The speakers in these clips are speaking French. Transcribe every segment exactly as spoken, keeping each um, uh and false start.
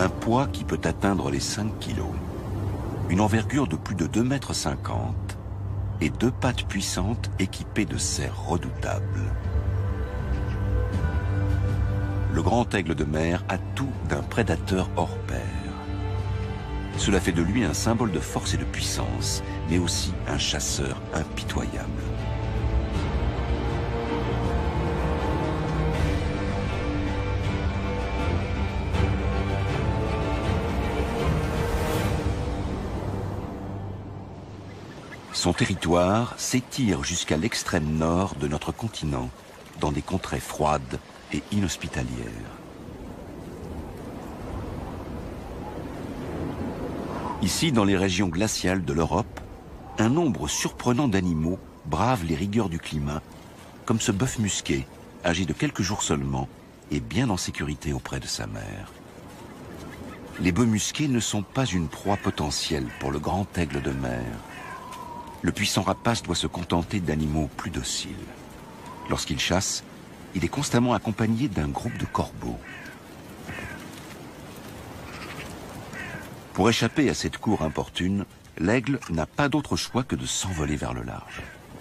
Un poids qui peut atteindre les cinq kilos. Une envergure de plus de deux mètres cinquante et deux pattes puissantes équipées de serres redoutables. Le grand aigle de mer a tout d'un prédateur hors pair. Cela fait de lui un symbole de force et de puissance, mais aussi un chasseur impitoyable. Son territoire s'étire jusqu'à l'extrême nord de notre continent, dans des contrées froides et inhospitalières. Ici, dans les régions glaciales de l'Europe, un nombre surprenant d'animaux bravent les rigueurs du climat, comme ce bœuf musqué, âgé de quelques jours seulement, et bien en sécurité auprès de sa mère. Les bœufs musqués ne sont pas une proie potentielle pour le grand aigle de mer. Le puissant rapace doit se contenter d'animaux plus dociles. Lorsqu'il chasse, il est constamment accompagné d'un groupe de corbeaux. Pour échapper à cette cour importune, l'aigle n'a pas d'autre choix que de s'envoler vers le large.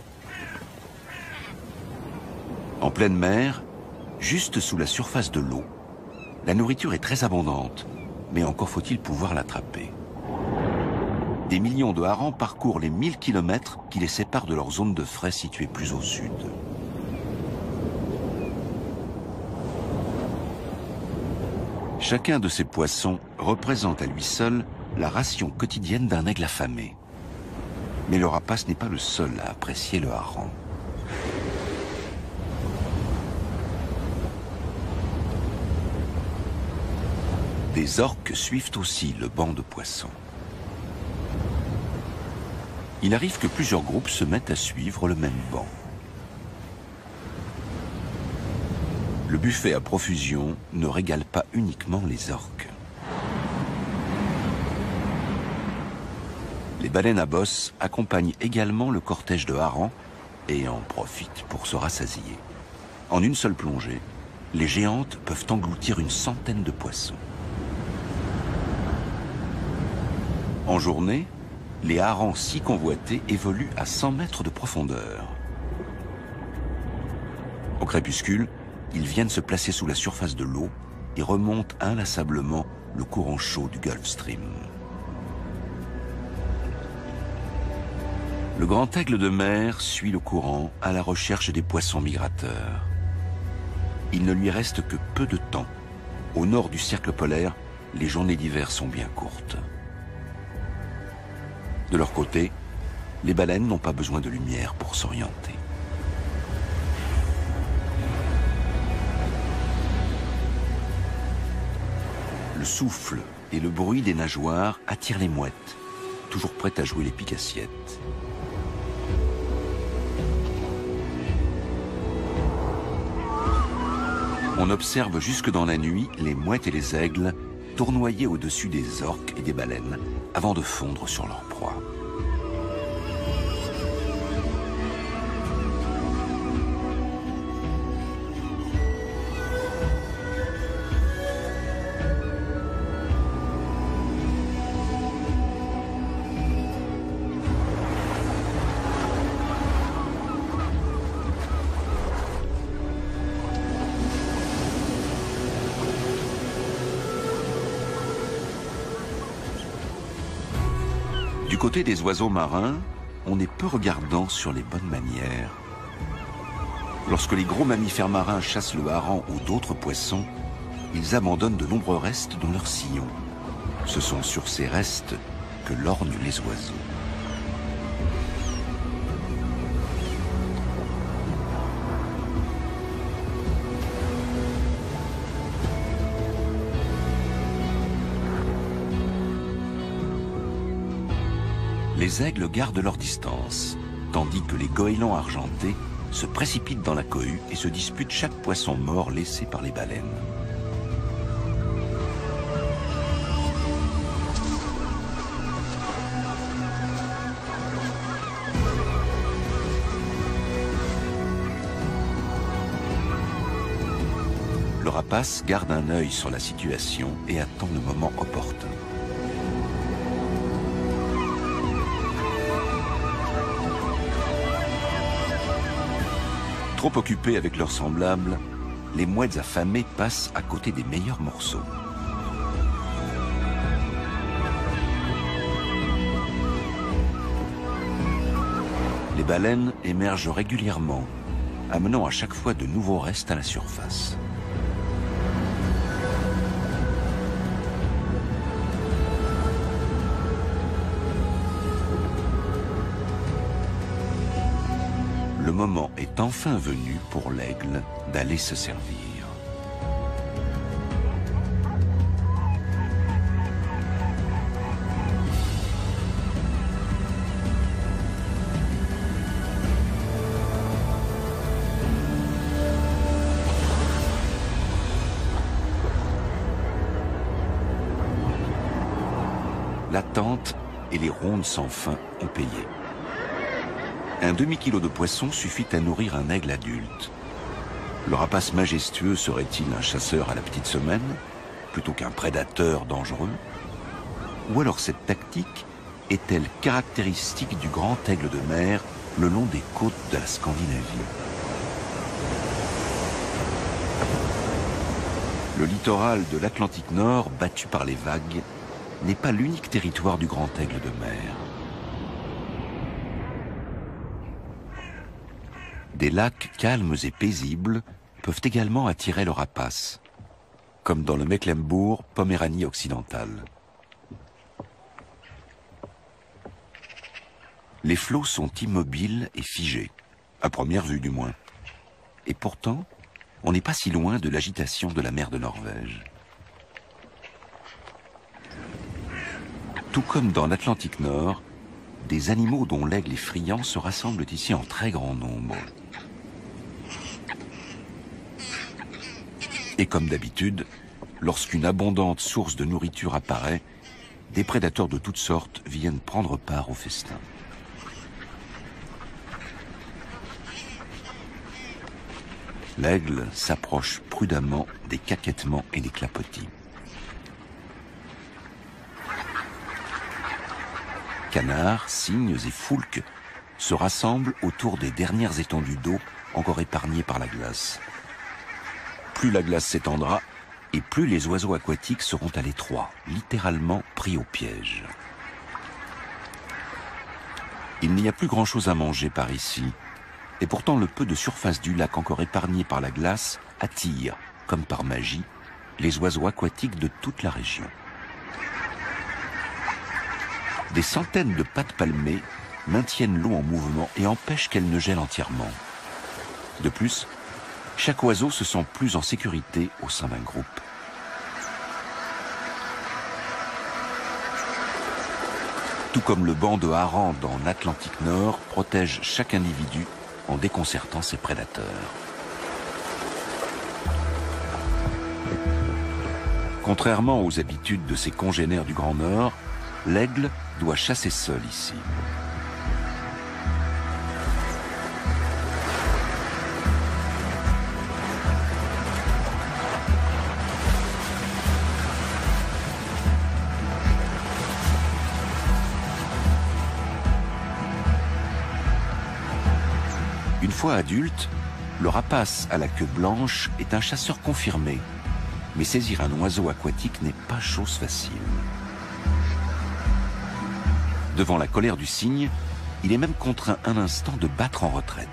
En pleine mer, juste sous la surface de l'eau, la nourriture est très abondante, mais encore faut-il pouvoir l'attraper. Des millions de harengs parcourent les mille kilomètres qui les séparent de leur zone de frai située plus au sud. Chacun de ces poissons représente à lui seul la ration quotidienne d'un aigle affamé. Mais le rapace n'est pas le seul à apprécier le hareng. Des orques suivent aussi le banc de poissons. Il arrive que plusieurs groupes se mettent à suivre le même banc. Le buffet à profusion ne régale pas uniquement les orques. Les baleines à bosse accompagnent également le cortège de harengs et en profitent pour se rassasier. En une seule plongée, les géantes peuvent engloutir une centaine de poissons. En journée, les harengs si convoités évoluent à cent mètres de profondeur. Au crépuscule, ils viennent se placer sous la surface de l'eau et remontent inlassablement le courant chaud du Gulf Stream. Le grand aigle de mer suit le courant à la recherche des poissons migrateurs. Il ne lui reste que peu de temps. Au nord du cercle polaire, les journées d'hiver sont bien courtes. De leur côté, les baleines n'ont pas besoin de lumière pour s'orienter. Le souffle et le bruit des nageoires attirent les mouettes, toujours prêtes à jouer les pique-assiettes. On observe jusque dans la nuit les mouettes et les aigles tournoyer au-dessus des orques et des baleines avant de fondre sur leur proie. Du côté des oiseaux marins, on est peu regardant sur les bonnes manières. Lorsque les gros mammifères marins chassent le hareng ou d'autres poissons, ils abandonnent de nombreux restes dans leurs sillons. Ce sont sur ces restes que lorgnent les oiseaux. Les aigles gardent leur distance, tandis que les goélands argentés se précipitent dans la cohue et se disputent chaque poisson mort laissé par les baleines. Le rapace garde un œil sur la situation et attend le moment opportun. Trop occupés avec leurs semblables, les mouettes affamées passent à côté des meilleurs morceaux. Les baleines émergent régulièrement, amenant à chaque fois de nouveaux restes à la surface. Le moment est enfin venu pour l'aigle d'aller se servir. L'attente et les rondes sans fin ont payé. Un demi-kilo de poisson suffit à nourrir un aigle adulte. Le rapace majestueux serait-il un chasseur à la petite semaine, plutôt qu'un prédateur dangereux? Ou alors cette tactique est-elle caractéristique du grand aigle de mer le long des côtes de la Scandinavie? Le littoral de l'Atlantique Nord, battu par les vagues, n'est pas l'unique territoire du grand aigle de mer. Des lacs calmes et paisibles peuvent également attirer le rapace, comme dans le Mecklembourg-Poméranie occidentale. Les flots sont immobiles et figés, à première vue du moins. Et pourtant, on n'est pas si loin de l'agitation de la mer de Norvège. Tout comme dans l'Atlantique Nord, des animaux dont l'aigle est friand se rassemblent ici en très grand nombre. Et comme d'habitude, lorsqu'une abondante source de nourriture apparaît, des prédateurs de toutes sortes viennent prendre part au festin. L'aigle s'approche prudemment des caquettements et des clapotis. Canards, cygnes et foulques se rassemblent autour des dernières étendues d'eau encore épargnées par la glace. Plus la glace s'étendra, et plus les oiseaux aquatiques seront à l'étroit, littéralement pris au piège. Il n'y a plus grand-chose à manger par ici, et pourtant le peu de surface du lac encore épargné par la glace attire, comme par magie, les oiseaux aquatiques de toute la région. Des centaines de pattes palmées maintiennent l'eau en mouvement et empêchent qu'elle ne gèle entièrement. De plus, chaque oiseau se sent plus en sécurité au sein d'un groupe. Tout comme le banc de harengs dans l'Atlantique Nord protège chaque individu en déconcertant ses prédateurs. Contrairement aux habitudes de ses congénères du Grand Nord, l'aigle doit chasser seul ici. Une fois adulte, le rapace à la queue blanche est un chasseur confirmé, mais saisir un oiseau aquatique n'est pas chose facile. Devant la colère du cygne, il est même contraint un instant de battre en retraite.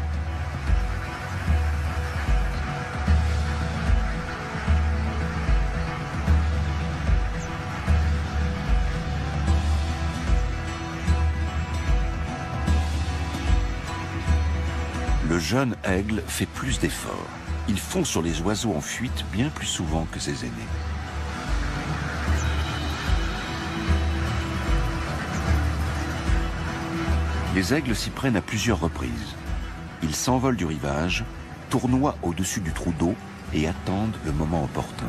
Le jeune aigle fait plus d'efforts. Il fond sur les oiseaux en fuite bien plus souvent que ses aînés. Les aigles s'y prennent à plusieurs reprises. Ils s'envolent du rivage, tournoient au-dessus du trou d'eau et attendent le moment opportun.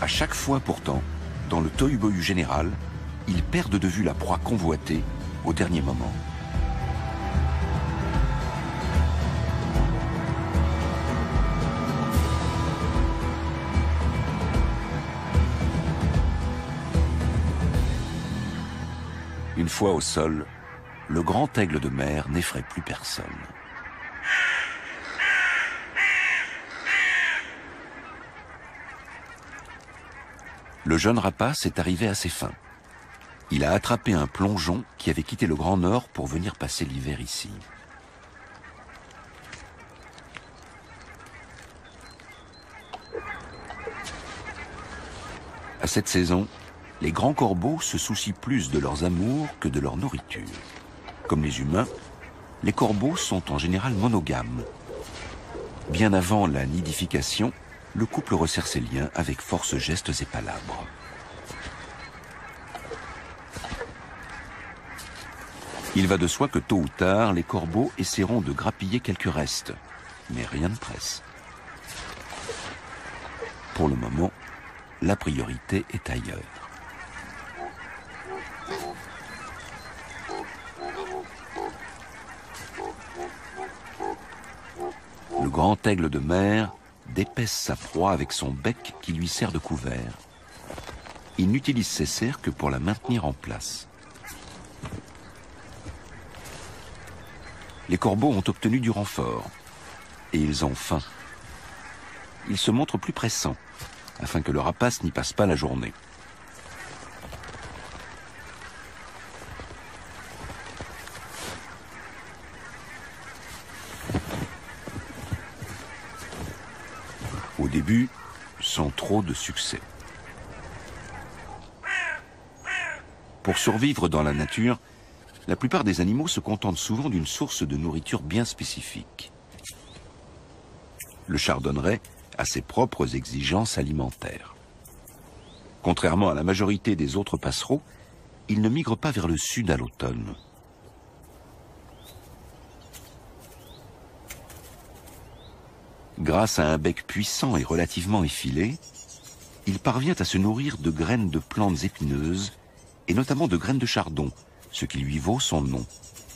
À chaque fois pourtant, dans le tohu-bohu général, ils perdent de vue la proie convoitée au dernier moment. Une fois au sol, le grand aigle de mer n'effraie plus personne. Le jeune rapace est arrivé à ses fins. Il a attrapé un plongeon qui avait quitté le Grand Nord pour venir passer l'hiver ici. À cette saison, les grands corbeaux se soucient plus de leurs amours que de leur nourriture. Comme les humains, les corbeaux sont en général monogames. Bien avant la nidification, le couple resserre ses liens avec force gestes et palabres. Il va de soi que tôt ou tard, les corbeaux essaieront de grappiller quelques restes, mais rien ne presse. Pour le moment, la priorité est ailleurs. Le grand aigle de mer d'épaisse sa proie avec son bec qui lui sert de couvert. Il n'utilise ses serres que pour la maintenir en place. Les corbeaux ont obtenu du renfort et ils ont faim. Ils se montrent plus pressants afin que le rapace n'y passe pas la journée. Au début, sans trop de succès. Pour survivre dans la nature, la plupart des animaux se contentent souvent d'une source de nourriture bien spécifique. Le chardonneret a ses propres exigences alimentaires. Contrairement à la majorité des autres passereaux, il ne migre pas vers le sud à l'automne. Grâce à un bec puissant et relativement effilé, il parvient à se nourrir de graines de plantes épineuses et notamment de graines de chardon, ce qui lui vaut son nom.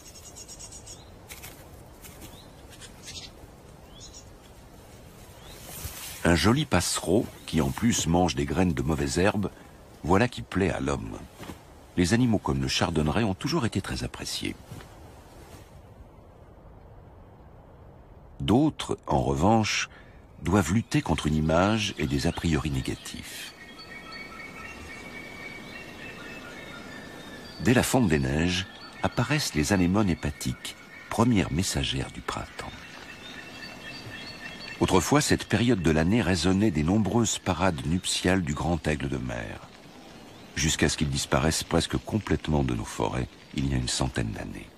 Un joli passereau qui en plus mange des graines de mauvaises herbes, voilà qui plaît à l'homme. Les animaux comme le chardonneret ont toujours été très appréciés. D'autres, en revanche, doivent lutter contre une image et des a priori négatifs. Dès la fonte des neiges, apparaissent les anémones hépatiques, premières messagères du printemps. Autrefois, cette période de l'année résonnait des nombreuses parades nuptiales du grand aigle de mer, jusqu'à ce qu'il disparaisse presque complètement de nos forêts il y a une centaine d'années.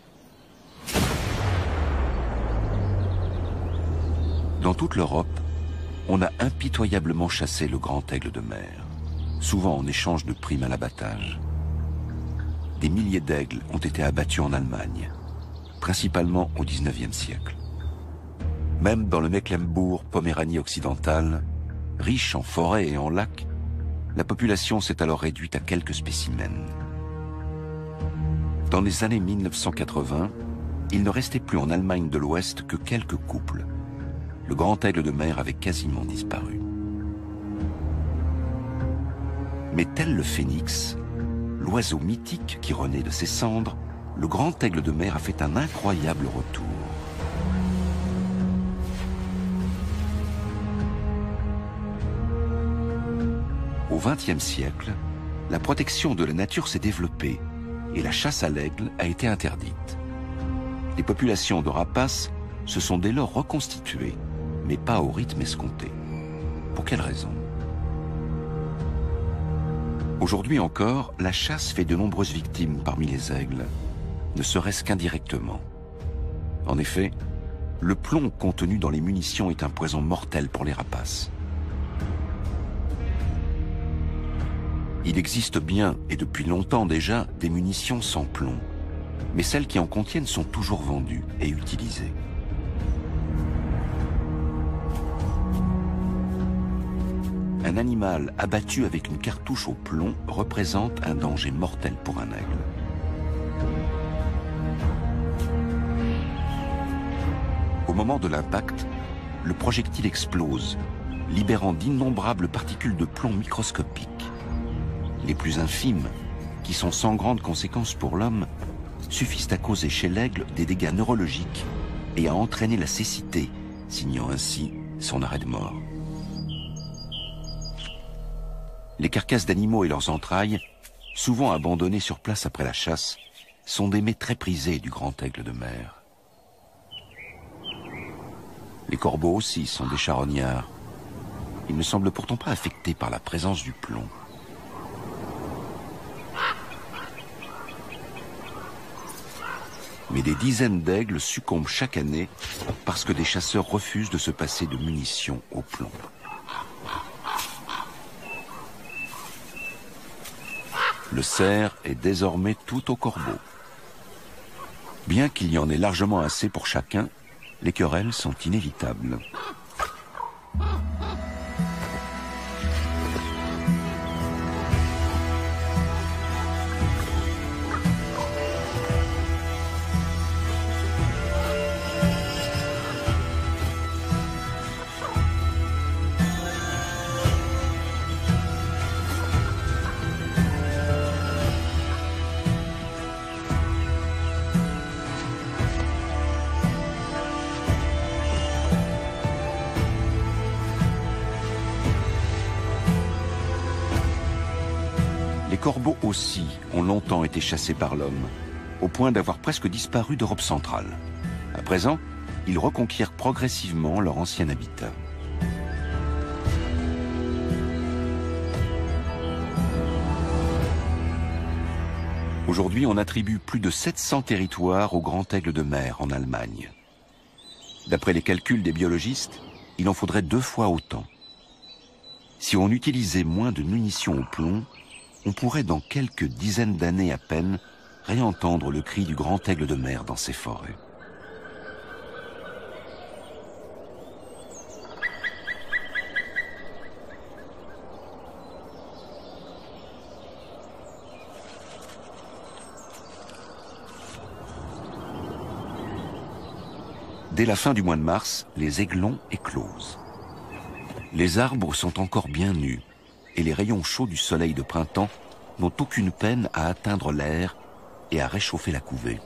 Dans toute l'Europe, on a impitoyablement chassé le grand aigle de mer, souvent en échange de primes à l'abattage. Des milliers d'aigles ont été abattus en Allemagne, principalement au dix-neuvième siècle. Même dans le Mecklembourg-Poméranie occidentale, riche en forêts et en lacs, la population s'est alors réduite à quelques spécimens. Dans les années mille neuf cent quatre-vingts, il ne restait plus en Allemagne de l'Ouest que quelques couples. Le grand aigle de mer avait quasiment disparu. Mais tel le phénix, l'oiseau mythique qui renaît de ses cendres, le grand aigle de mer a fait un incroyable retour. Au vingtième siècle, la protection de la nature s'est développée et la chasse à l'aigle a été interdite. Les populations de rapaces se sont dès lors reconstituées, mais pas au rythme escompté. Pour quelle raison? Aujourd'hui encore, la chasse fait de nombreuses victimes parmi les aigles, ne serait-ce qu'indirectement. En effet, le plomb contenu dans les munitions est un poison mortel pour les rapaces. Il existe bien, et depuis longtemps déjà, des munitions sans plomb, mais celles qui en contiennent sont toujours vendues et utilisées. un animal abattu avec une cartouche au plomb représente un danger mortel pour un aigle. Au moment de l'impact, le projectile explose, libérant d'innombrables particules de plomb microscopiques. Les plus infimes, qui sont sans grandes conséquences pour l'homme, suffisent à causer chez l'aigle des dégâts neurologiques et à entraîner la cécité, signant ainsi son arrêt de mort. Les carcasses d'animaux et leurs entrailles, souvent abandonnées sur place après la chasse, sont des mets très prisés du grand aigle de mer. Les corbeaux aussi sont des charognards. Ils ne semblent pourtant pas affectés par la présence du plomb. Mais des dizaines d'aigles succombent chaque année parce que des chasseurs refusent de se passer de munitions au plomb. Le cerf est désormais tout au corbeau. Bien qu'il y en ait largement assez pour chacun, les querelles sont inévitables. Les corbeaux aussi ont longtemps été chassés par l'homme, au point d'avoir presque disparu d'Europe centrale. À présent, ils reconquièrent progressivement leur ancien habitat. Aujourd'hui, on attribue plus de sept cents territoires au grand aigle de mer en Allemagne. D'après les calculs des biologistes, il en faudrait deux fois autant. Si on utilisait moins de munitions au plomb, on pourrait dans quelques dizaines d'années à peine réentendre le cri du grand aigle de mer dans ces forêts. Dès la fin du mois de mars, les aiglons éclosent. Les arbres sont encore bien nus et les rayons chauds du soleil de printemps n'ont aucune peine à atteindre l'air et à réchauffer la couvée.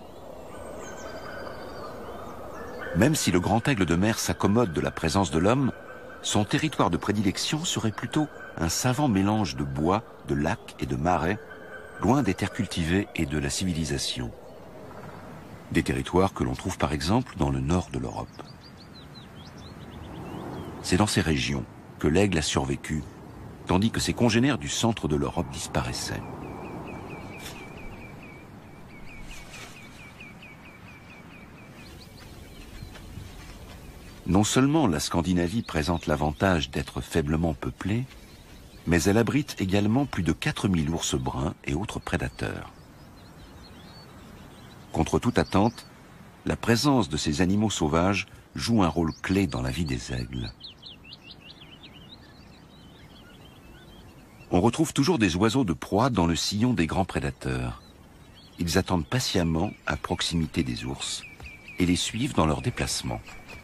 Même si le grand aigle de mer s'accommode de la présence de l'homme, son territoire de prédilection serait plutôt un savant mélange de bois, de lacs et de marais, loin des terres cultivées et de la civilisation. Des territoires que l'on trouve par exemple dans le nord de l'Europe. C'est dans ces régions que l'aigle a survécu, tandis que ses congénères du centre de l'Europe disparaissaient. Non seulement la Scandinavie présente l'avantage d'être faiblement peuplée, mais elle abrite également plus de quatre mille ours bruns et autres prédateurs. Contre toute attente, la présence de ces animaux sauvages joue un rôle clé dans la vie des aigles. On retrouve toujours des oiseaux de proie dans le sillon des grands prédateurs. Ils attendent patiemment à proximité des ours et les suivent dans leurs déplacements.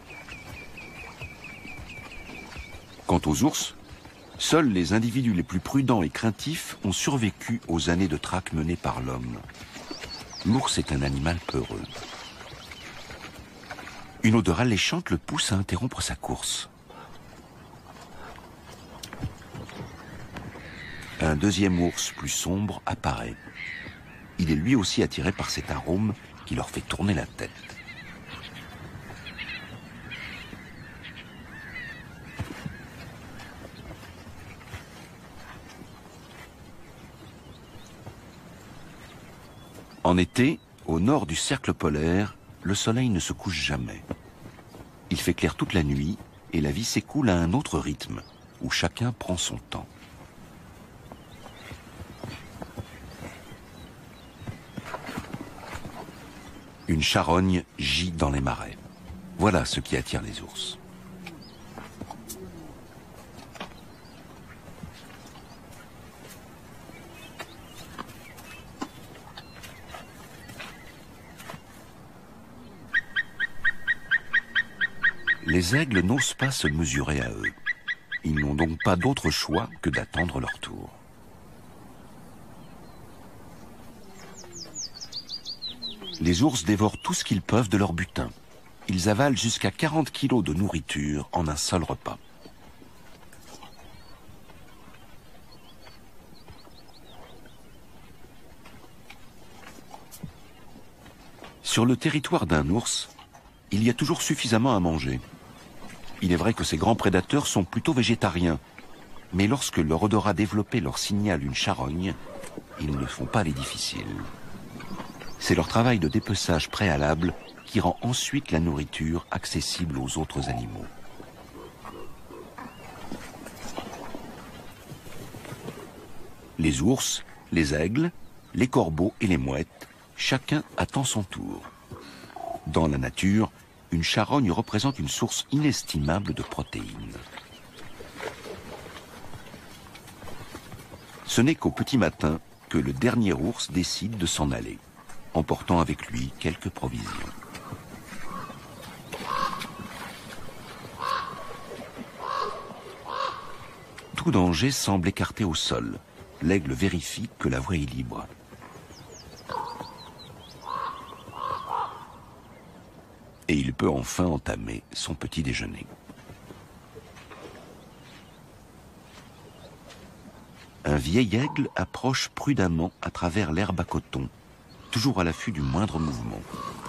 Quant aux ours, seuls les individus les plus prudents et craintifs ont survécu aux années de traque menées par l'homme. L'ours est un animal peureux. Une odeur alléchante le pousse à interrompre sa course. Un deuxième ours plus sombre apparaît. Il est lui aussi attiré par cet arôme qui leur fait tourner la tête. En été, au nord du cercle polaire, le soleil ne se couche jamais. Il fait clair toute la nuit et la vie s'écoule à un autre rythme, où chacun prend son temps. Une charogne gît dans les marais. Voilà ce qui attire les ours. Les aigles n'osent pas se mesurer à eux. Ils n'ont donc pas d'autre choix que d'attendre leur tour. Les ours dévorent tout ce qu'ils peuvent de leur butin. Ils avalent jusqu'à quarante kilos de nourriture en un seul repas. Sur le territoire d'un ours, il y a toujours suffisamment à manger. Il est vrai que ces grands prédateurs sont plutôt végétariens, mais lorsque leur odorat développé leur signale une charogne, ils ne font pas les difficiles. C'est leur travail de dépeçage préalable qui rend ensuite la nourriture accessible aux autres animaux. Les ours, les aigles, les corbeaux et les mouettes, chacun attend son tour. Dans la nature, une charogne représente une source inestimable de protéines. Ce n'est qu'au petit matin que le dernier ours décide de s'en aller, emportant avec lui quelques provisions. Tout danger semble écarté au sol. L'aigle vérifie que la voie est libre. Et il peut enfin entamer son petit déjeuner. Un vieil aigle approche prudemment à travers l'herbe à coton, toujours à l'affût du moindre mouvement.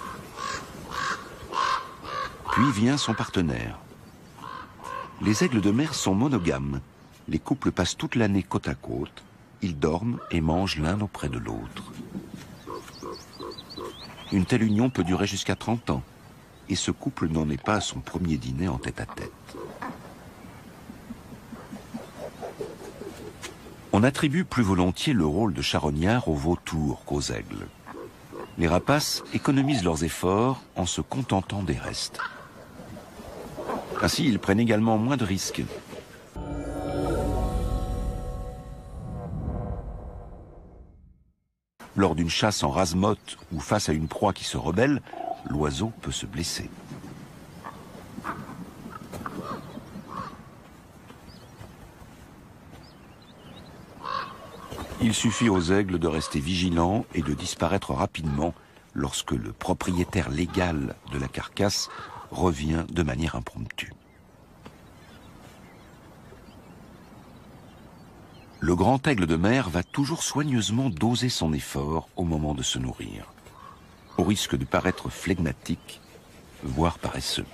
Puis vient son partenaire. Les aigles de mer sont monogames. Les couples passent toute l'année côte à côte. Ils dorment et mangent l'un auprès de l'autre. Une telle union peut durer jusqu'à trente ans. Et ce couple n'en est pas à son premier dîner en tête-à-tête. On attribue plus volontiers le rôle de charognard aux vautours qu'aux aigles. Les rapaces économisent leurs efforts en se contentant des restes. Ainsi, ils prennent également moins de risques. Lors d'une chasse en rase-motte ou face à une proie qui se rebelle, l'oiseau peut se blesser. Il suffit aux aigles de rester vigilants et de disparaître rapidement lorsque le propriétaire légal de la carcasse revient de manière impromptue. Le grand aigle de mer va toujours soigneusement doser son effort au moment de se nourrir, au risque de paraître flegmatique, voire paresseux.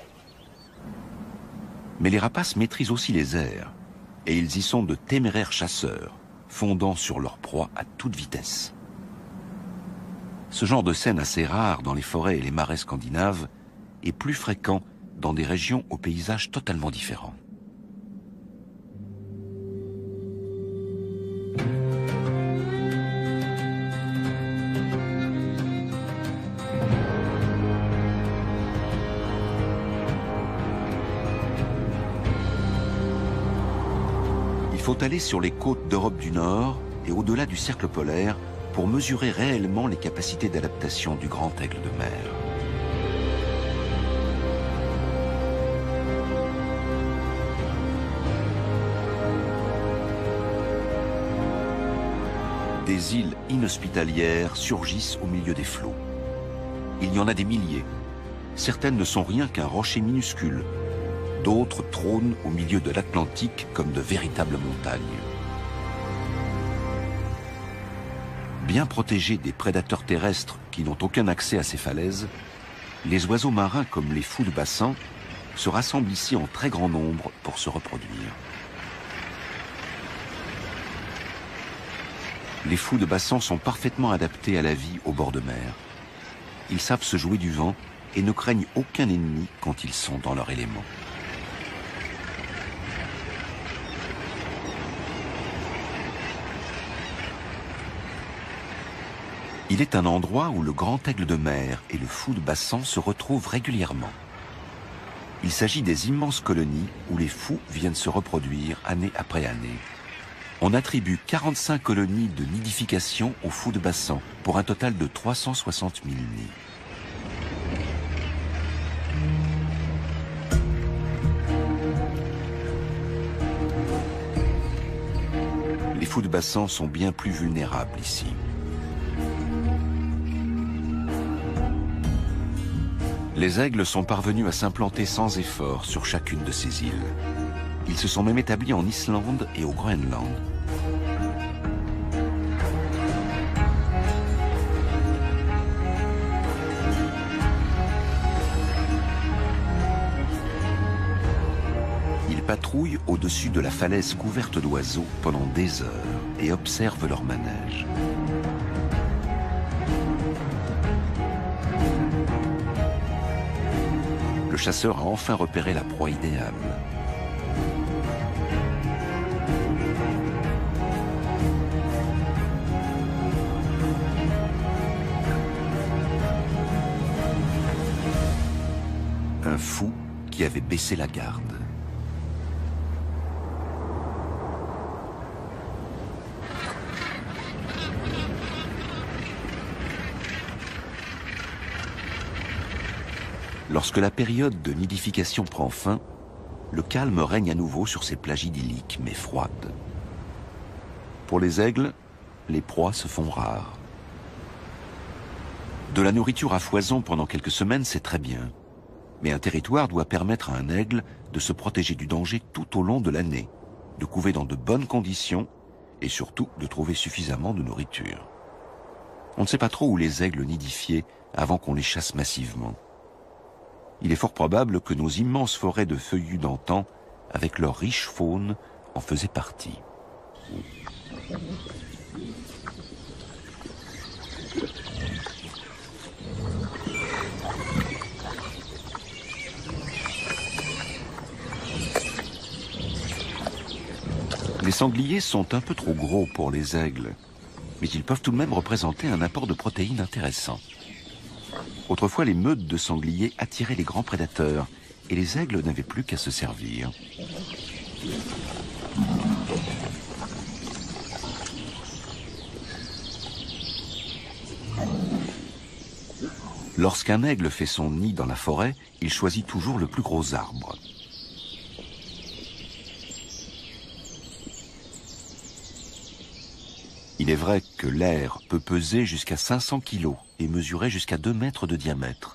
Mais les rapaces maîtrisent aussi les airs, et ils y sont de téméraires chasseurs, fondant sur leur proie à toute vitesse. Ce genre de scène assez rare dans les forêts et les marais scandinaves est plus fréquent dans des régions aux paysages totalement différents. Il faut aller sur les côtes d'Europe du Nord et au-delà du cercle polaire pour mesurer réellement les capacités d'adaptation du grand aigle de mer. Des îles inhospitalières surgissent au milieu des flots. Il y en a des milliers. Certaines ne sont rien qu'un rocher minuscule. D'autres trônent au milieu de l'Atlantique comme de véritables montagnes. Bien protégés des prédateurs terrestres qui n'ont aucun accès à ces falaises, les oiseaux marins comme les fous de bassin se rassemblent ici en très grand nombre pour se reproduire. Les fous de bassin sont parfaitement adaptés à la vie au bord de mer. Ils savent se jouer du vent et ne craignent aucun ennemi quand ils sont dans leur élément. Il est un endroit où le grand aigle de mer et le fou de bassin se retrouvent régulièrement. Il s'agit des immenses colonies où les fous viennent se reproduire année après année. On attribue quarante-cinq colonies de nidification aux fous de bassin pour un total de trois cent soixante mille nids. fous de bassin sont bien plus vulnérables ici. Les aigles sont parvenus à s'implanter sans effort sur chacune de ces îles. Ils se sont même établis en Islande et au Groenland. Ils patrouillent au-dessus de la falaise couverte d'oiseaux pendant des heures et observent leur manège. Le chasseur a enfin repéré la proie idéale. Un fou qui avait baissé la garde. Lorsque la période de nidification prend fin, le calme règne à nouveau sur ces plages idylliques mais froides. Pour les aigles, les proies se font rares. De la nourriture à foison pendant quelques semaines, c'est très bien. Mais un territoire doit permettre à un aigle de se protéger du danger tout au long de l'année, de couver dans de bonnes conditions et surtout de trouver suffisamment de nourriture. On ne sait pas trop où les aigles nidifiaient avant qu'on les chasse massivement. Il est fort probable que nos immenses forêts de feuillus d'antan, avec leur riche faune, en faisaient partie. Les sangliers sont un peu trop gros pour les aigles, mais ils peuvent tout de même représenter un apport de protéines intéressant. Autrefois, les meutes de sangliers attiraient les grands prédateurs et les aigles n'avaient plus qu'à se servir. Lorsqu'un aigle fait son nid dans la forêt, il choisit toujours le plus gros arbre. Il est vrai que l'air peut peser jusqu'à cinq cents kilos et mesurer jusqu'à deux mètres de diamètre.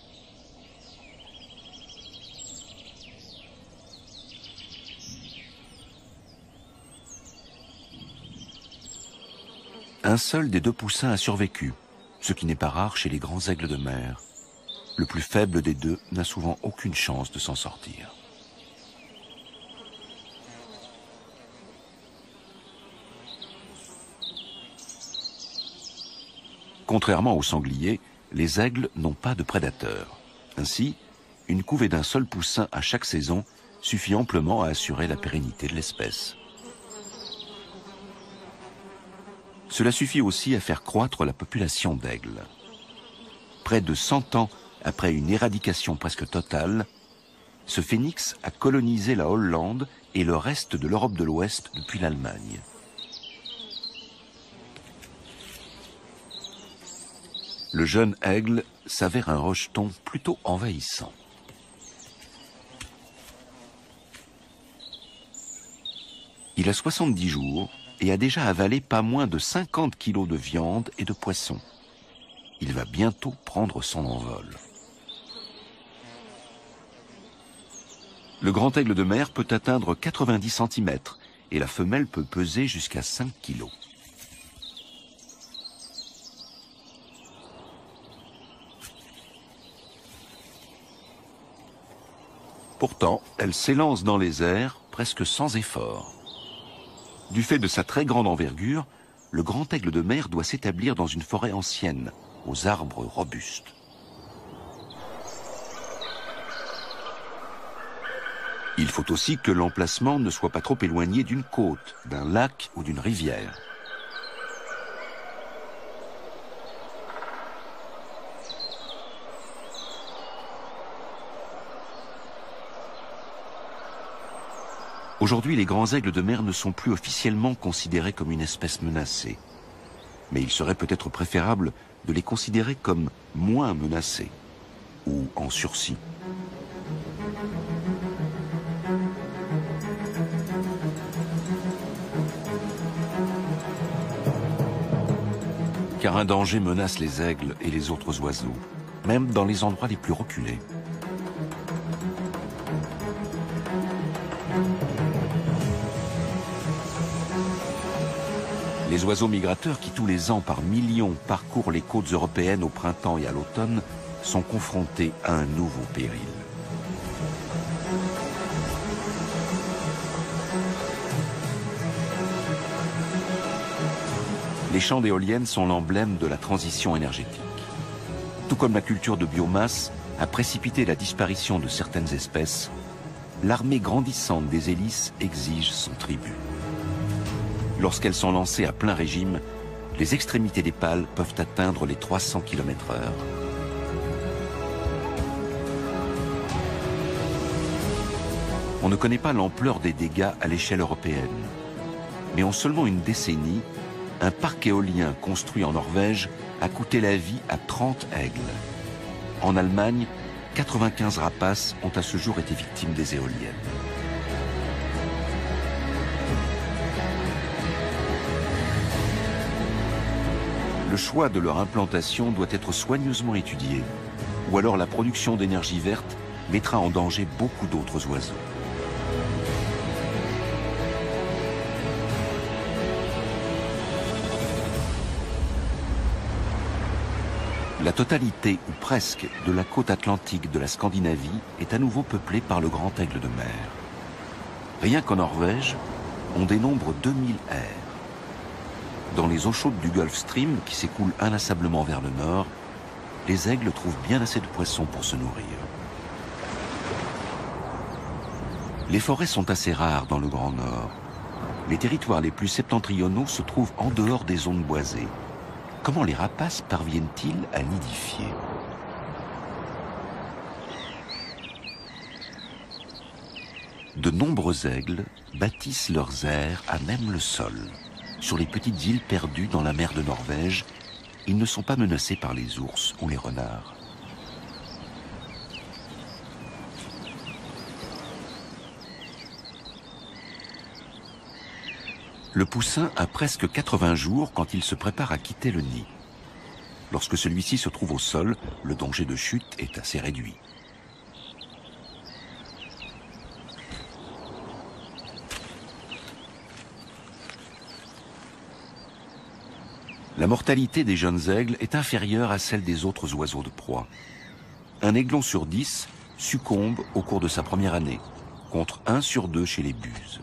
Un seul des deux poussins a survécu, ce qui n'est pas rare chez les grands aigles de mer. Le plus faible des deux n'a souvent aucune chance de s'en sortir. Contrairement aux sangliers, les aigles n'ont pas de prédateurs. Ainsi, une couvée d'un seul poussin à chaque saison suffit amplement à assurer la pérennité de l'espèce. Cela suffit aussi à faire croître la population d'aigles. Près de cent ans après une éradication presque totale, ce phénix a colonisé la Hollande et le reste de l'Europe de l'Ouest depuis l'Allemagne. Le jeune aigle s'avère un rejeton plutôt envahissant. Il a soixante-dix jours et a déjà avalé pas moins de cinquante kilos de viande et de poisson. Il va bientôt prendre son envol. Le grand aigle de mer peut atteindre quatre-vingt-dix centimètres et la femelle peut peser jusqu'à cinq kilos. Pourtant, elle s'élance dans les airs presque sans effort. Du fait de sa très grande envergure, le grand aigle de mer doit s'établir dans une forêt ancienne, aux arbres robustes. Il faut aussi que l'emplacement ne soit pas trop éloigné d'une côte, d'un lac ou d'une rivière. Aujourd'hui, les grands aigles de mer ne sont plus officiellement considérés comme une espèce menacée. Mais il serait peut-être préférable de les considérer comme moins menacés ou en sursis. car un danger menace les aigles et les autres oiseaux, même dans les endroits les plus reculés. Les oiseaux migrateurs qui tous les ans par millions parcourent les côtes européennes au printemps et à l'automne sont confrontés à un nouveau péril. Les champs d'éoliennes sont l'emblème de la transition énergétique. Tout comme la culture de biomasse a précipité la disparition de certaines espèces, l'armée grandissante des hélices exige son tribut. Lorsqu'elles sont lancées à plein régime, les extrémités des pales peuvent atteindre les trois cents kilomètres heure. On ne connaît pas l'ampleur des dégâts à l'échelle européenne, mais en seulement une décennie, un parc éolien construit en Norvège a coûté la vie à trente aigles. En Allemagne, quatre-vingt-quinze rapaces ont à ce jour été victimes des éoliennes. Le choix de leur implantation doit être soigneusement étudié, ou alors la production d'énergie verte mettra en danger beaucoup d'autres oiseaux. La totalité, ou presque, de la côte atlantique de la Scandinavie est à nouveau peuplée par le grand aigle de mer. Rien qu'en Norvège, on dénombre deux mille airs. Dans les eaux chaudes du Gulf Stream, qui s'écoulent inlassablement vers le nord, les aigles trouvent bien assez de poissons pour se nourrir. Les forêts sont assez rares dans le Grand Nord. Les territoires les plus septentrionaux se trouvent en dehors des zones boisées. Comment les rapaces parviennent-ils à nidifier? De nombreux aigles bâtissent leurs aires à même le sol. Sur les petites îles perdues dans la mer de Norvège, ils ne sont pas menacés par les ours ou les renards. Le poussin a presque quatre-vingts jours quand il se prépare à quitter le nid. Lorsque celui-ci se trouve au sol, le danger de chute est assez réduit. La mortalité des jeunes aigles est inférieure à celle des autres oiseaux de proie. Un aiglon sur dix succombe au cours de sa première année, contre un sur deux chez les buses.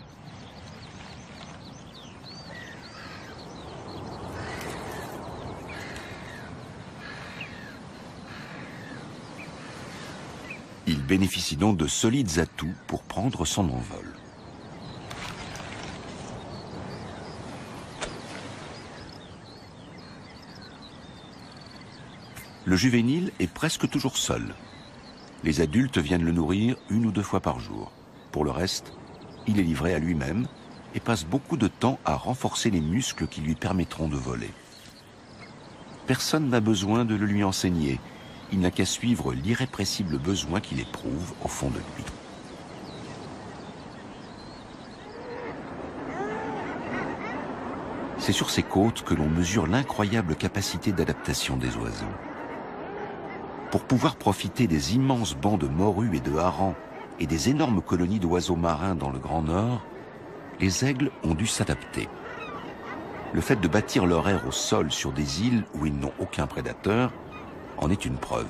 Il bénéficie donc de solides atouts pour prendre son envol. Le juvénile est presque toujours seul. Les adultes viennent le nourrir une ou deux fois par jour. Pour le reste, il est livré à lui-même et passe beaucoup de temps à renforcer les muscles qui lui permettront de voler. Personne n'a besoin de le lui enseigner. Il n'a qu'à suivre l'irrépressible besoin qu'il éprouve au fond de lui. C'est sur ces côtes que l'on mesure l'incroyable capacité d'adaptation des oiseaux. Pour pouvoir profiter des immenses bancs de morues et de harengs et des énormes colonies d'oiseaux marins dans le Grand Nord, les aigles ont dû s'adapter. Le fait de bâtir leur aire au sol sur des îles où ils n'ont aucun prédateur en est une preuve.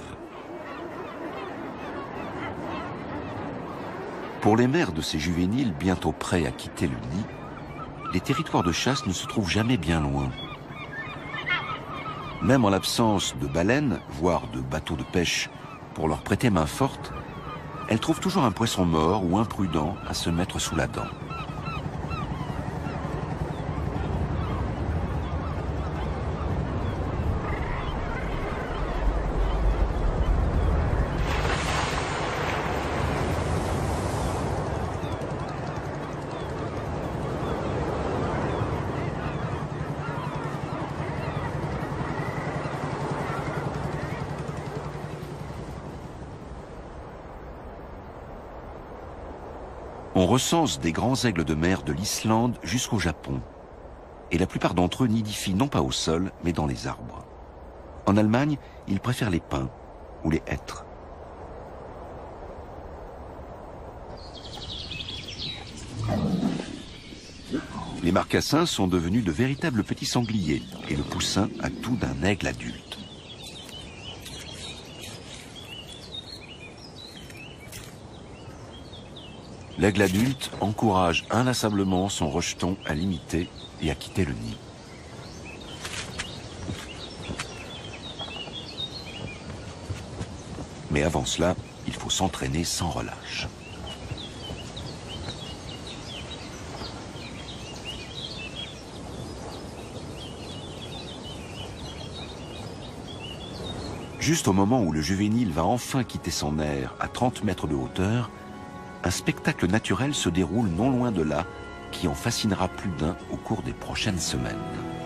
Pour les mères de ces juvéniles bientôt prêts à quitter le nid, les territoires de chasse ne se trouvent jamais bien loin. Même en l'absence de baleines, voire de bateaux de pêche, pour leur prêter main forte, elles trouvent toujours un poisson mort ou imprudent à se mettre sous la dent. On recense des grands aigles de mer de l'Islande jusqu'au Japon. et la plupart d'entre eux nidifient non pas au sol, mais dans les arbres. En Allemagne, ils préfèrent les pins ou les hêtres. Les marcassins sont devenus de véritables petits sangliers et le poussin a tout d'un aigle adulte. L'aigle adulte encourage inlassablement son rejeton à l'imiter et à quitter le nid. Mais avant cela, il faut s'entraîner sans relâche. Juste au moment où le juvénile va enfin quitter son aire à trente mètres de hauteur, un spectacle naturel se déroule non loin de là, qui en fascinera plus d'un au cours des prochaines semaines.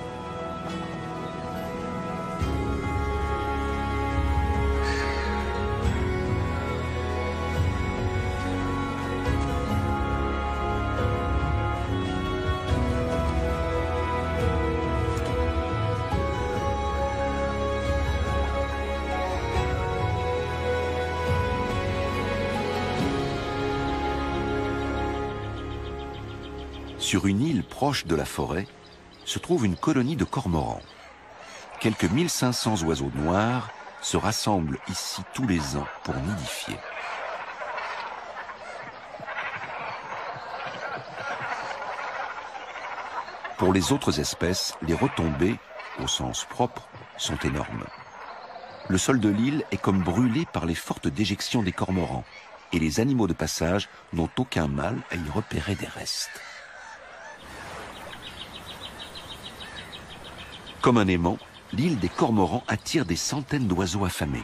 Sur une île proche de la forêt se trouve une colonie de cormorans. Quelques mille cinq cents oiseaux noirs se rassemblent ici tous les ans pour nidifier. Pour les autres espèces, les retombées, au sens propre, sont énormes. Le sol de l'île est comme brûlé par les fortes déjections des cormorans, et les animaux de passage n'ont aucun mal à y repérer des restes. Comme un aimant, l'île des cormorans attire des centaines d'oiseaux affamés.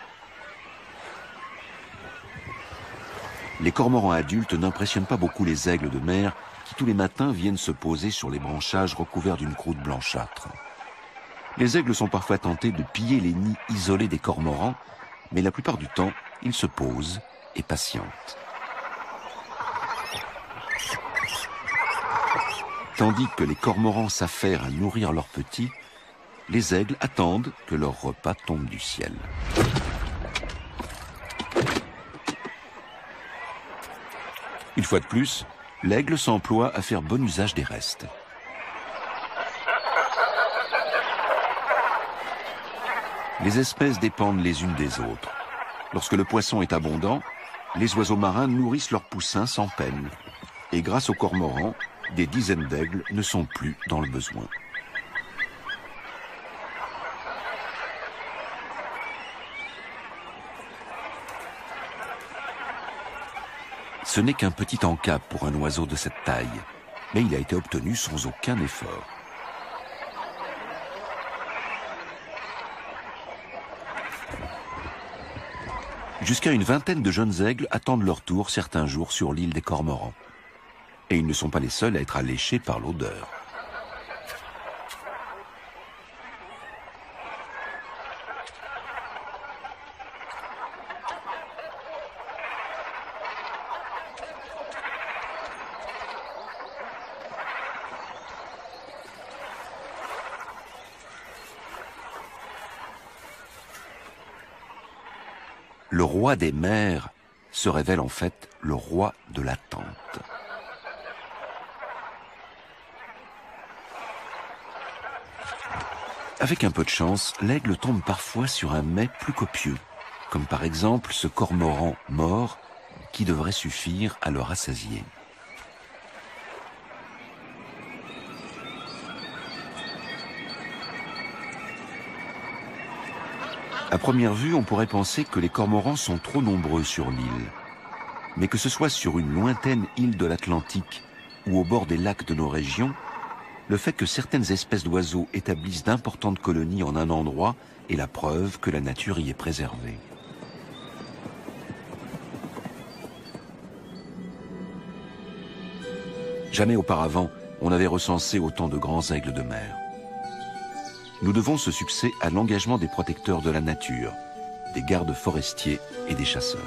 Les cormorans adultes n'impressionnent pas beaucoup les aigles de mer qui tous les matins viennent se poser sur les branchages recouverts d'une croûte blanchâtre. Les aigles sont parfois tentés de piller les nids isolés des cormorans, mais la plupart du temps, ils se posent et patientent. Tandis que les cormorans s'affairent à nourrir leurs petits, les aigles attendent que leur repas tombe du ciel. Une fois de plus, l'aigle s'emploie à faire bon usage des restes. Les espèces dépendent les unes des autres. Lorsque le poisson est abondant, les oiseaux marins nourrissent leurs poussins sans peine. Et grâce aux cormorans, des dizaines d'aigles ne sont plus dans le besoin. Ce n'est qu'un petit encas pour un oiseau de cette taille, mais il a été obtenu sans aucun effort. Jusqu'à une vingtaine de jeunes aigles attendent leur tour certains jours sur l'île des Cormorans. Et ils ne sont pas les seuls à être alléchés par l'odeur. Le roi des mers se révèle en fait le roi de l'attente. Avec un peu de chance, l'aigle tombe parfois sur un mets plus copieux, comme par exemple ce cormoran mort qui devrait suffire à le rassasier. À première vue, on pourrait penser que les cormorans sont trop nombreux sur l'île. Mais que ce soit sur une lointaine île de l'Atlantique ou au bord des lacs de nos régions, le fait que certaines espèces d'oiseaux établissent d'importantes colonies en un endroit est la preuve que la nature y est préservée. Jamais auparavant, on n'avait recensé autant de grands aigles de mer. Nous devons ce succès à l'engagement des protecteurs de la nature, des gardes forestiers et des chasseurs.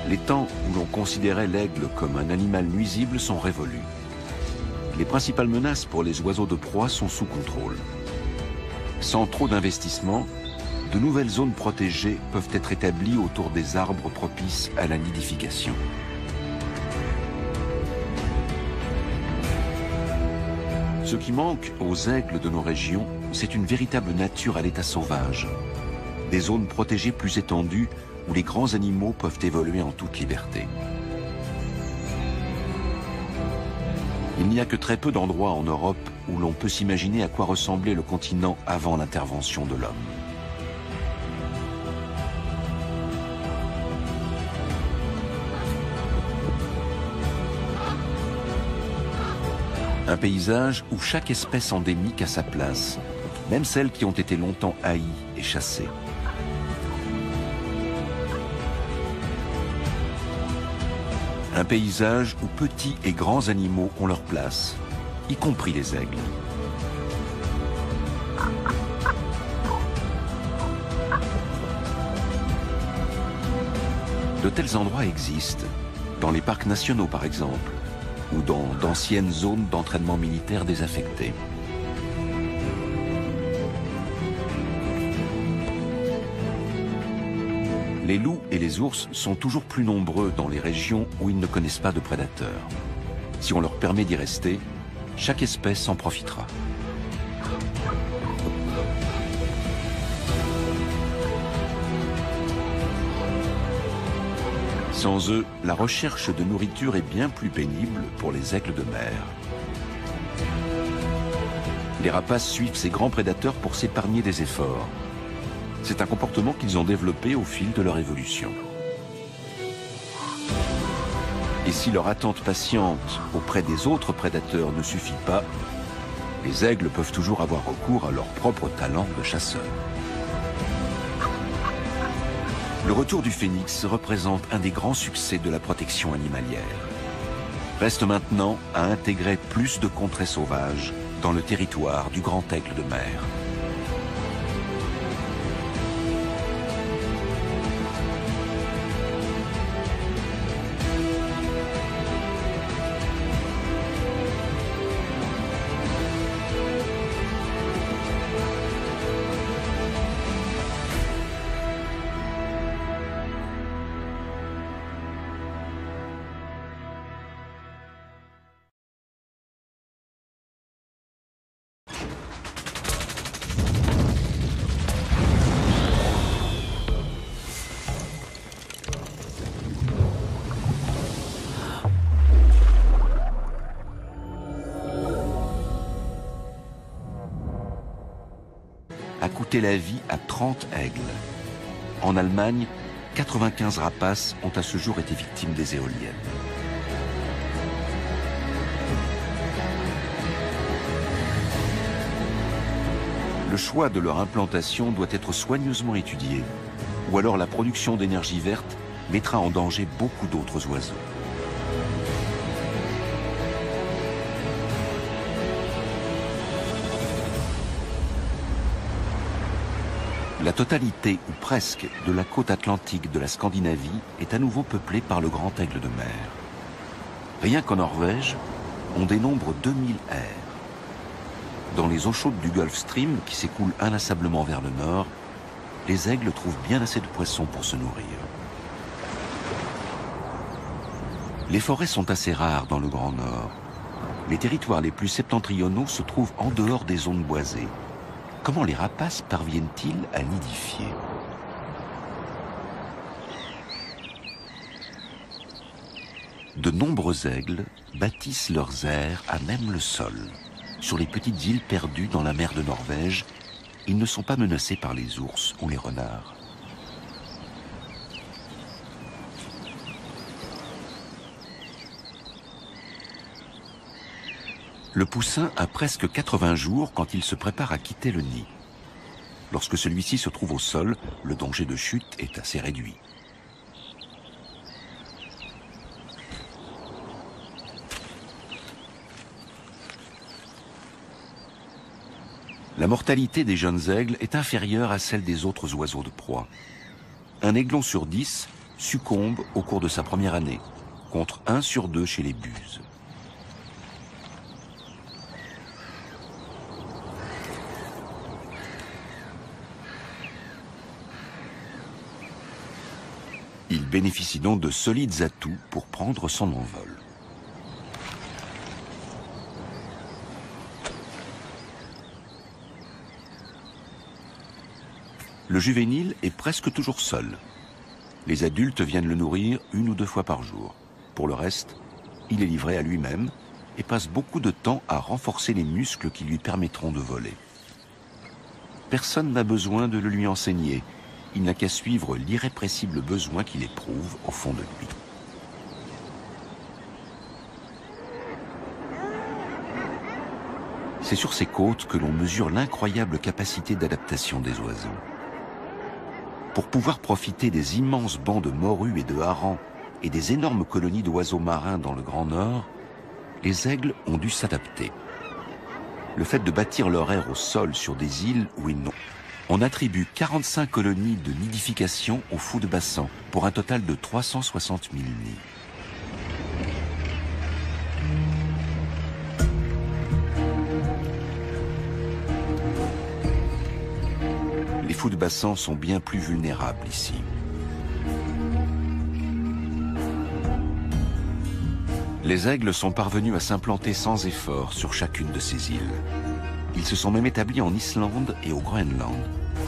Les temps où l'on considérait l'aigle comme un animal nuisible sont révolus. Les principales menaces pour les oiseaux de proie sont sous contrôle. Sans trop d'investissement, de nouvelles zones protégées peuvent être établies autour des arbres propices à la nidification. Ce qui manque aux aigles de nos régions, c'est une véritable nature à l'état sauvage. Des zones protégées plus étendues où les grands animaux peuvent évoluer en toute liberté. Il n'y a que très peu d'endroits en Europe où l'on peut s'imaginer à quoi ressemblait le continent avant l'intervention de l'homme. Un paysage où chaque espèce endémique a sa place, même celles qui ont été longtemps haïes et chassées. Un paysage où petits et grands animaux ont leur place, y compris les aigles. De tels endroits existent, dans les parcs nationaux par exemple, ou dans d'anciennes zones d'entraînement militaire désaffectées. Les loups et les ours sont toujours plus nombreux dans les régions où ils ne connaissent pas de prédateurs. Si on leur permet d'y rester, chaque espèce en profitera. Sans eux, la recherche de nourriture est bien plus pénible pour les aigles de mer. Les rapaces suivent ces grands prédateurs pour s'épargner des efforts. C'est un comportement qu'ils ont développé au fil de leur évolution. Et si leur attente patiente auprès des autres prédateurs ne suffit pas, les aigles peuvent toujours avoir recours à leur propre talent de chasseur. Le retour du phénix représente un des grands succès de la protection animalière. Reste maintenant à intégrer plus de contrées sauvages dans le territoire du grand aigle de mer. A coûté la vie à trente aigles. En Allemagne, quatre-vingt-quinze rapaces ont à ce jour été victimes des éoliennes. Le choix de leur implantation doit être soigneusement étudié, ou alors la production d'énergie verte mettra en danger beaucoup d'autres oiseaux. La totalité, ou presque, de la côte atlantique de la Scandinavie est à nouveau peuplée par le grand aigle de mer. Rien qu'en Norvège, on dénombre deux mille airs. Dans les eaux chaudes du Gulf Stream, qui s'écoulent inlassablement vers le nord, les aigles trouvent bien assez de poissons pour se nourrir. Les forêts sont assez rares dans le Grand Nord. Les territoires les plus septentrionaux se trouvent en dehors des zones boisées. Comment les rapaces parviennent-ils à nidifier? De nombreux aigles bâtissent leurs airs à même le sol. Sur les petites îles perdues dans la mer de Norvège, ils ne sont pas menacés par les ours ou les renards. Le poussin a presque quatre-vingts jours quand il se prépare à quitter le nid. Lorsque celui-ci se trouve au sol, le danger de chute est assez réduit. La mortalité des jeunes aigles est inférieure à celle des autres oiseaux de proie. Un aiglon sur dix succombe au cours de sa première année, contre un sur deux chez les buses. Il bénéficie donc de solides atouts pour prendre son envol. Le juvénile est presque toujours seul. Les adultes viennent le nourrir une ou deux fois par jour. Pour le reste, il est livré à lui-même et passe beaucoup de temps à renforcer les muscles qui lui permettront de voler. Personne n'a besoin de le lui enseigner. Il n'a qu'à suivre l'irrépressible besoin qu'il éprouve au fond de lui. C'est sur ces côtes que l'on mesure l'incroyable capacité d'adaptation des oiseaux. Pour pouvoir profiter des immenses bancs de morues et de harengs et des énormes colonies d'oiseaux marins dans le Grand Nord, les aigles ont dû s'adapter. Le fait de bâtir leur aire au sol sur des îles où ils n'ont... On attribue quarante-cinq colonies de nidification au fou de Bassan, pour un total de trois cent soixante mille nids. Les fous de Bassan sont bien plus vulnérables ici. Les aigles sont parvenus à s'implanter sans effort sur chacune de ces îles. Ils se sont même établis en Islande et au Groenland.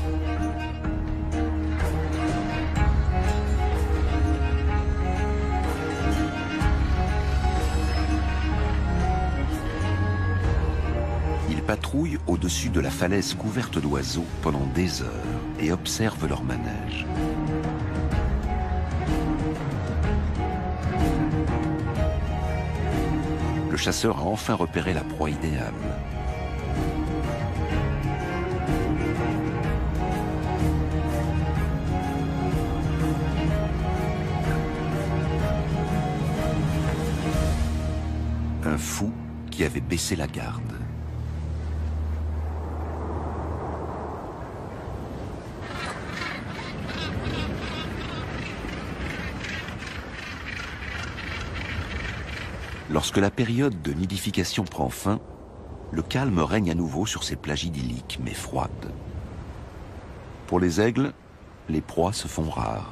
Ils patrouillent au-dessus de la falaise couverte d'oiseaux pendant des heures et observent leur manège. Le chasseur a enfin repéré la proie idéale. Un fou qui avait baissé la garde. Lorsque la période de nidification prend fin, le calme règne à nouveau sur ces plages idylliques mais froides. Pour les aigles, les proies se font rares.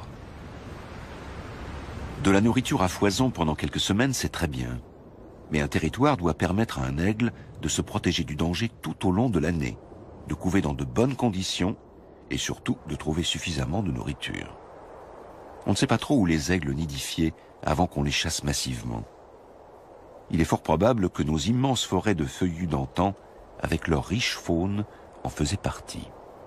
De la nourriture à foison pendant quelques semaines, c'est très bien. Mais un territoire doit permettre à un aigle de se protéger du danger tout au long de l'année, de couver dans de bonnes conditions et surtout de trouver suffisamment de nourriture. On ne sait pas trop où les aigles nidifiaient avant qu'on les chasse massivement. Il est fort probable que nos immenses forêts de feuillus d'antan, avec leur riche faune, en faisaient partie.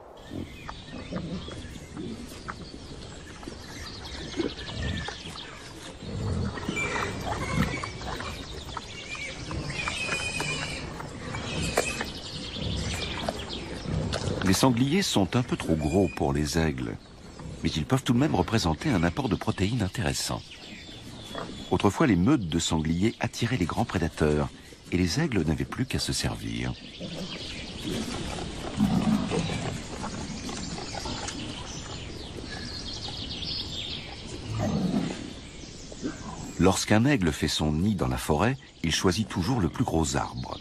Les sangliers sont un peu trop gros pour les aigles, mais ils peuvent tout de même représenter un apport de protéines intéressant. Autrefois, les meutes de sangliers attiraient les grands prédateurs, et les aigles n'avaient plus qu'à se servir. Lorsqu'un aigle fait son nid dans la forêt, il choisit toujours le plus gros arbre.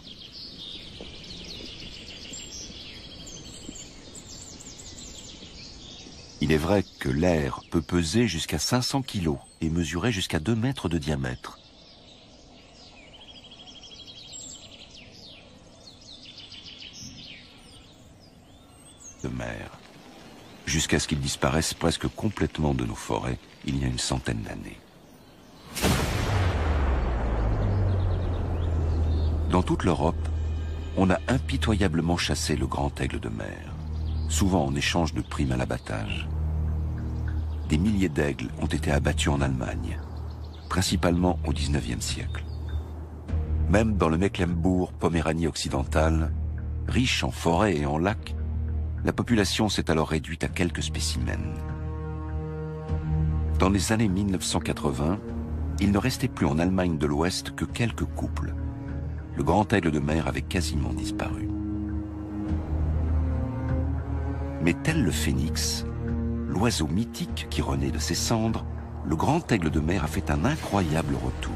Il est vrai que l'air peut peser jusqu'à cinq cents kilos et mesurer jusqu'à deux mètres de diamètre. De mer, jusqu'à ce qu'il disparaisse presque complètement de nos forêts il y a une centaine d'années. Dans toute l'Europe, on a impitoyablement chassé le grand aigle de mer, souvent en échange de primes à l'abattage. Des milliers d'aigles ont été abattus en Allemagne, principalement au dix-neuvième siècle. Même dans le Mecklembourg-Poméranie occidentale, riche en forêts et en lacs, la population s'est alors réduite à quelques spécimens. Dans les années mille neuf cent quatre-vingts, il ne restait plus en Allemagne de l'Ouest que quelques couples. Le grand aigle de mer avait quasiment disparu. Mais tel le phénix, l'oiseau mythique qui renaît de ses cendres le grand aigle de mer a fait un incroyable retour.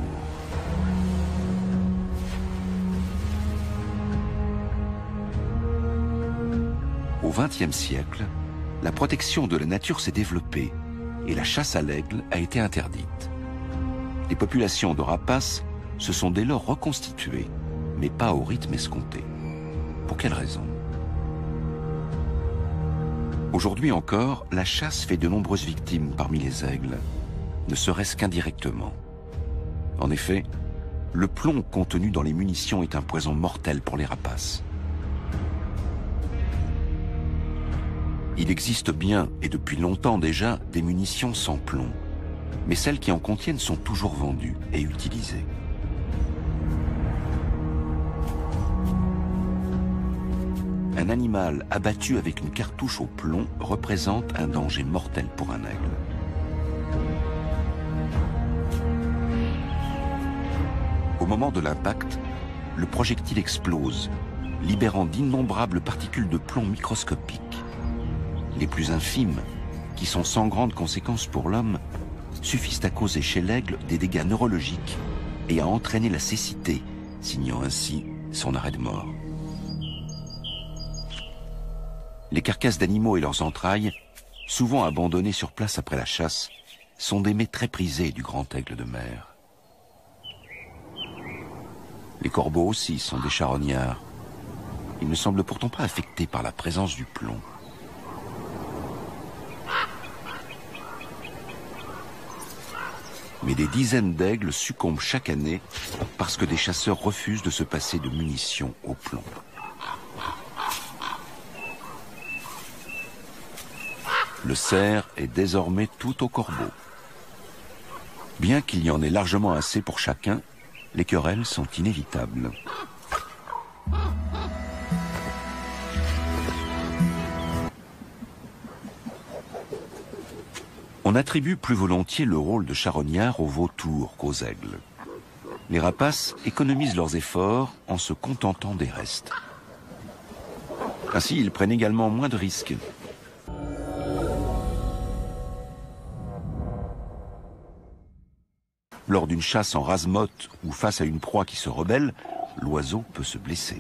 Au vingtième siècle, la protection de la nature s'est développée et la chasse à l'aigle a été interdite. Les populations de rapaces se sont dès lors reconstituées, mais pas au rythme escompté. Pour quelle raison? Aujourd'hui encore, la chasse fait de nombreuses victimes parmi les aigles, ne serait-ce qu'indirectement. En effet, le plomb contenu dans les munitions est un poison mortel pour les rapaces. Il existe bien, et depuis longtemps déjà, des munitions sans plomb, mais celles qui en contiennent sont toujours vendues et utilisées. Un animal abattu avec une cartouche au plomb représente un danger mortel pour un aigle. Au moment de l'impact, le projectile explose, libérant d'innombrables particules de plomb microscopiques. Les plus infimes, qui sont sans grandes conséquences pour l'homme, suffisent à causer chez l'aigle des dégâts neurologiques et à entraîner la cécité, signant ainsi son arrêt de mort. Les carcasses d'animaux et leurs entrailles, souvent abandonnées sur place après la chasse, sont des mets très prisés du grand aigle de mer. Les corbeaux aussi sont des charognards. Ils ne semblent pourtant pas affectés par la présence du plomb. Mais des dizaines d'aigles succombent chaque année parce que des chasseurs refusent de se passer de munitions au plomb. Le cerf est désormais tout au corbeau. Bien qu'il y en ait largement assez pour chacun, les querelles sont inévitables. On attribue plus volontiers le rôle de charognard aux vautours qu'aux aigles. Les rapaces économisent leurs efforts en se contentant des restes. Ainsi, ils prennent également moins de risques. Lors d'une chasse en rase-motte ou face à une proie qui se rebelle, l'oiseau peut se blesser.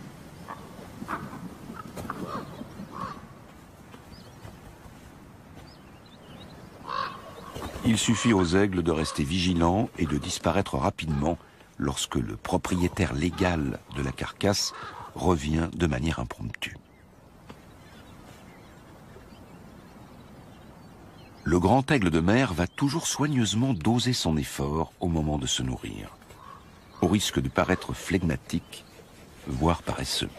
Il suffit aux aigles de rester vigilants et de disparaître rapidement lorsque le propriétaire légal de la carcasse revient de manière impromptue. Le grand aigle de mer va toujours soigneusement doser son effort au moment de se nourrir, au risque de paraître flegmatique, voire paresseux.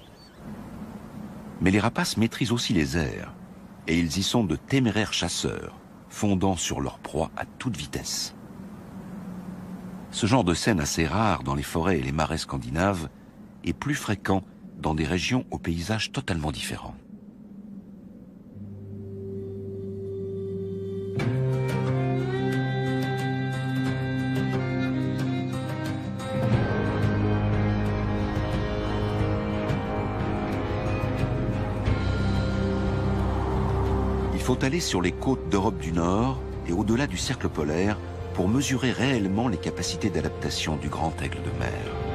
Mais les rapaces maîtrisent aussi les airs, et ils y sont de téméraires chasseurs, fondant sur leur proie à toute vitesse. Ce genre de scène assez rare dans les forêts et les marais scandinaves est plus fréquent dans des régions aux paysages totalement différents. Il faut aller sur les côtes d'Europe du Nord et au-delà du cercle polaire pour mesurer réellement les capacités d'adaptation du grand aigle de mer.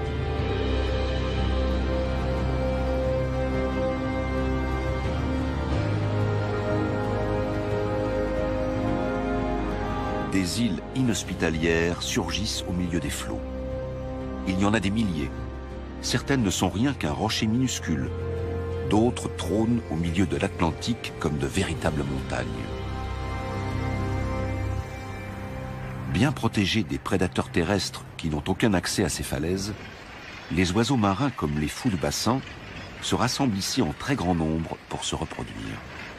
Des îles inhospitalières surgissent au milieu des flots. Il y en a des milliers. Certaines ne sont rien qu'un rocher minuscule. D'autres trônent au milieu de l'Atlantique comme de véritables montagnes. Bien protégés des prédateurs terrestres qui n'ont aucun accès à ces falaises, les oiseaux marins comme les fous de bassin se rassemblent ici en très grand nombre pour se reproduire.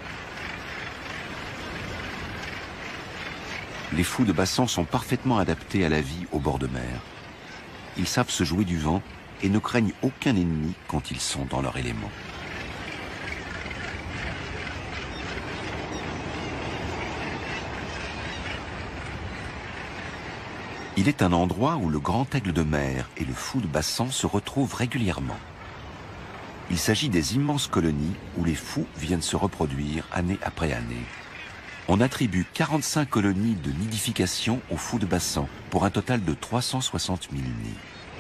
Les fous de bassin sont parfaitement adaptés à la vie au bord de mer. Ils savent se jouer du vent et ne craignent aucun ennemi quand ils sont dans leur élément. Il est un endroit où le grand aigle de mer et le fou de bassin se retrouvent régulièrement. Il s'agit des immenses colonies où les fous viennent se reproduire année après année. On attribue quarante-cinq colonies de nidification au fou de Bassan, pour un total de trois cent soixante mille nids.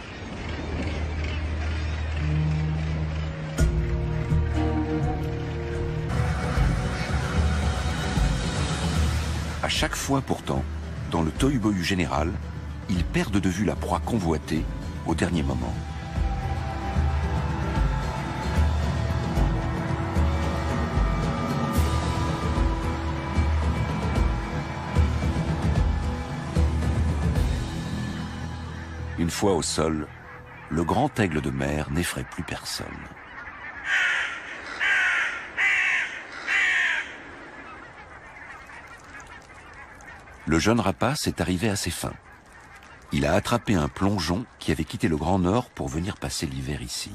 À chaque fois pourtant, dans le tohu-bohu général, ils perdent de vue la proie convoitée au dernier moment. Une fois au sol, le grand aigle de mer n'effraie plus personne. Le jeune rapace est arrivé à ses fins. Il a attrapé un plongeon qui avait quitté le Grand Nord pour venir passer l'hiver ici.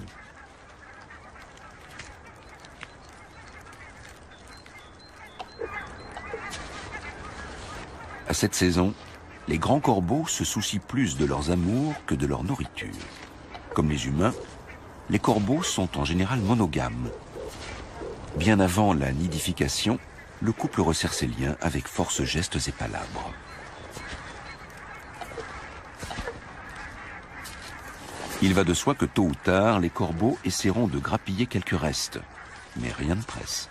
À cette saison, les grands corbeaux se soucient plus de leurs amours que de leur nourriture. Comme les humains, les corbeaux sont en général monogames. Bien avant la nidification, le couple resserre ses liens avec force gestes et palabres. Il va de soi que tôt ou tard, les corbeaux essaieront de grappiller quelques restes, mais rien ne presse.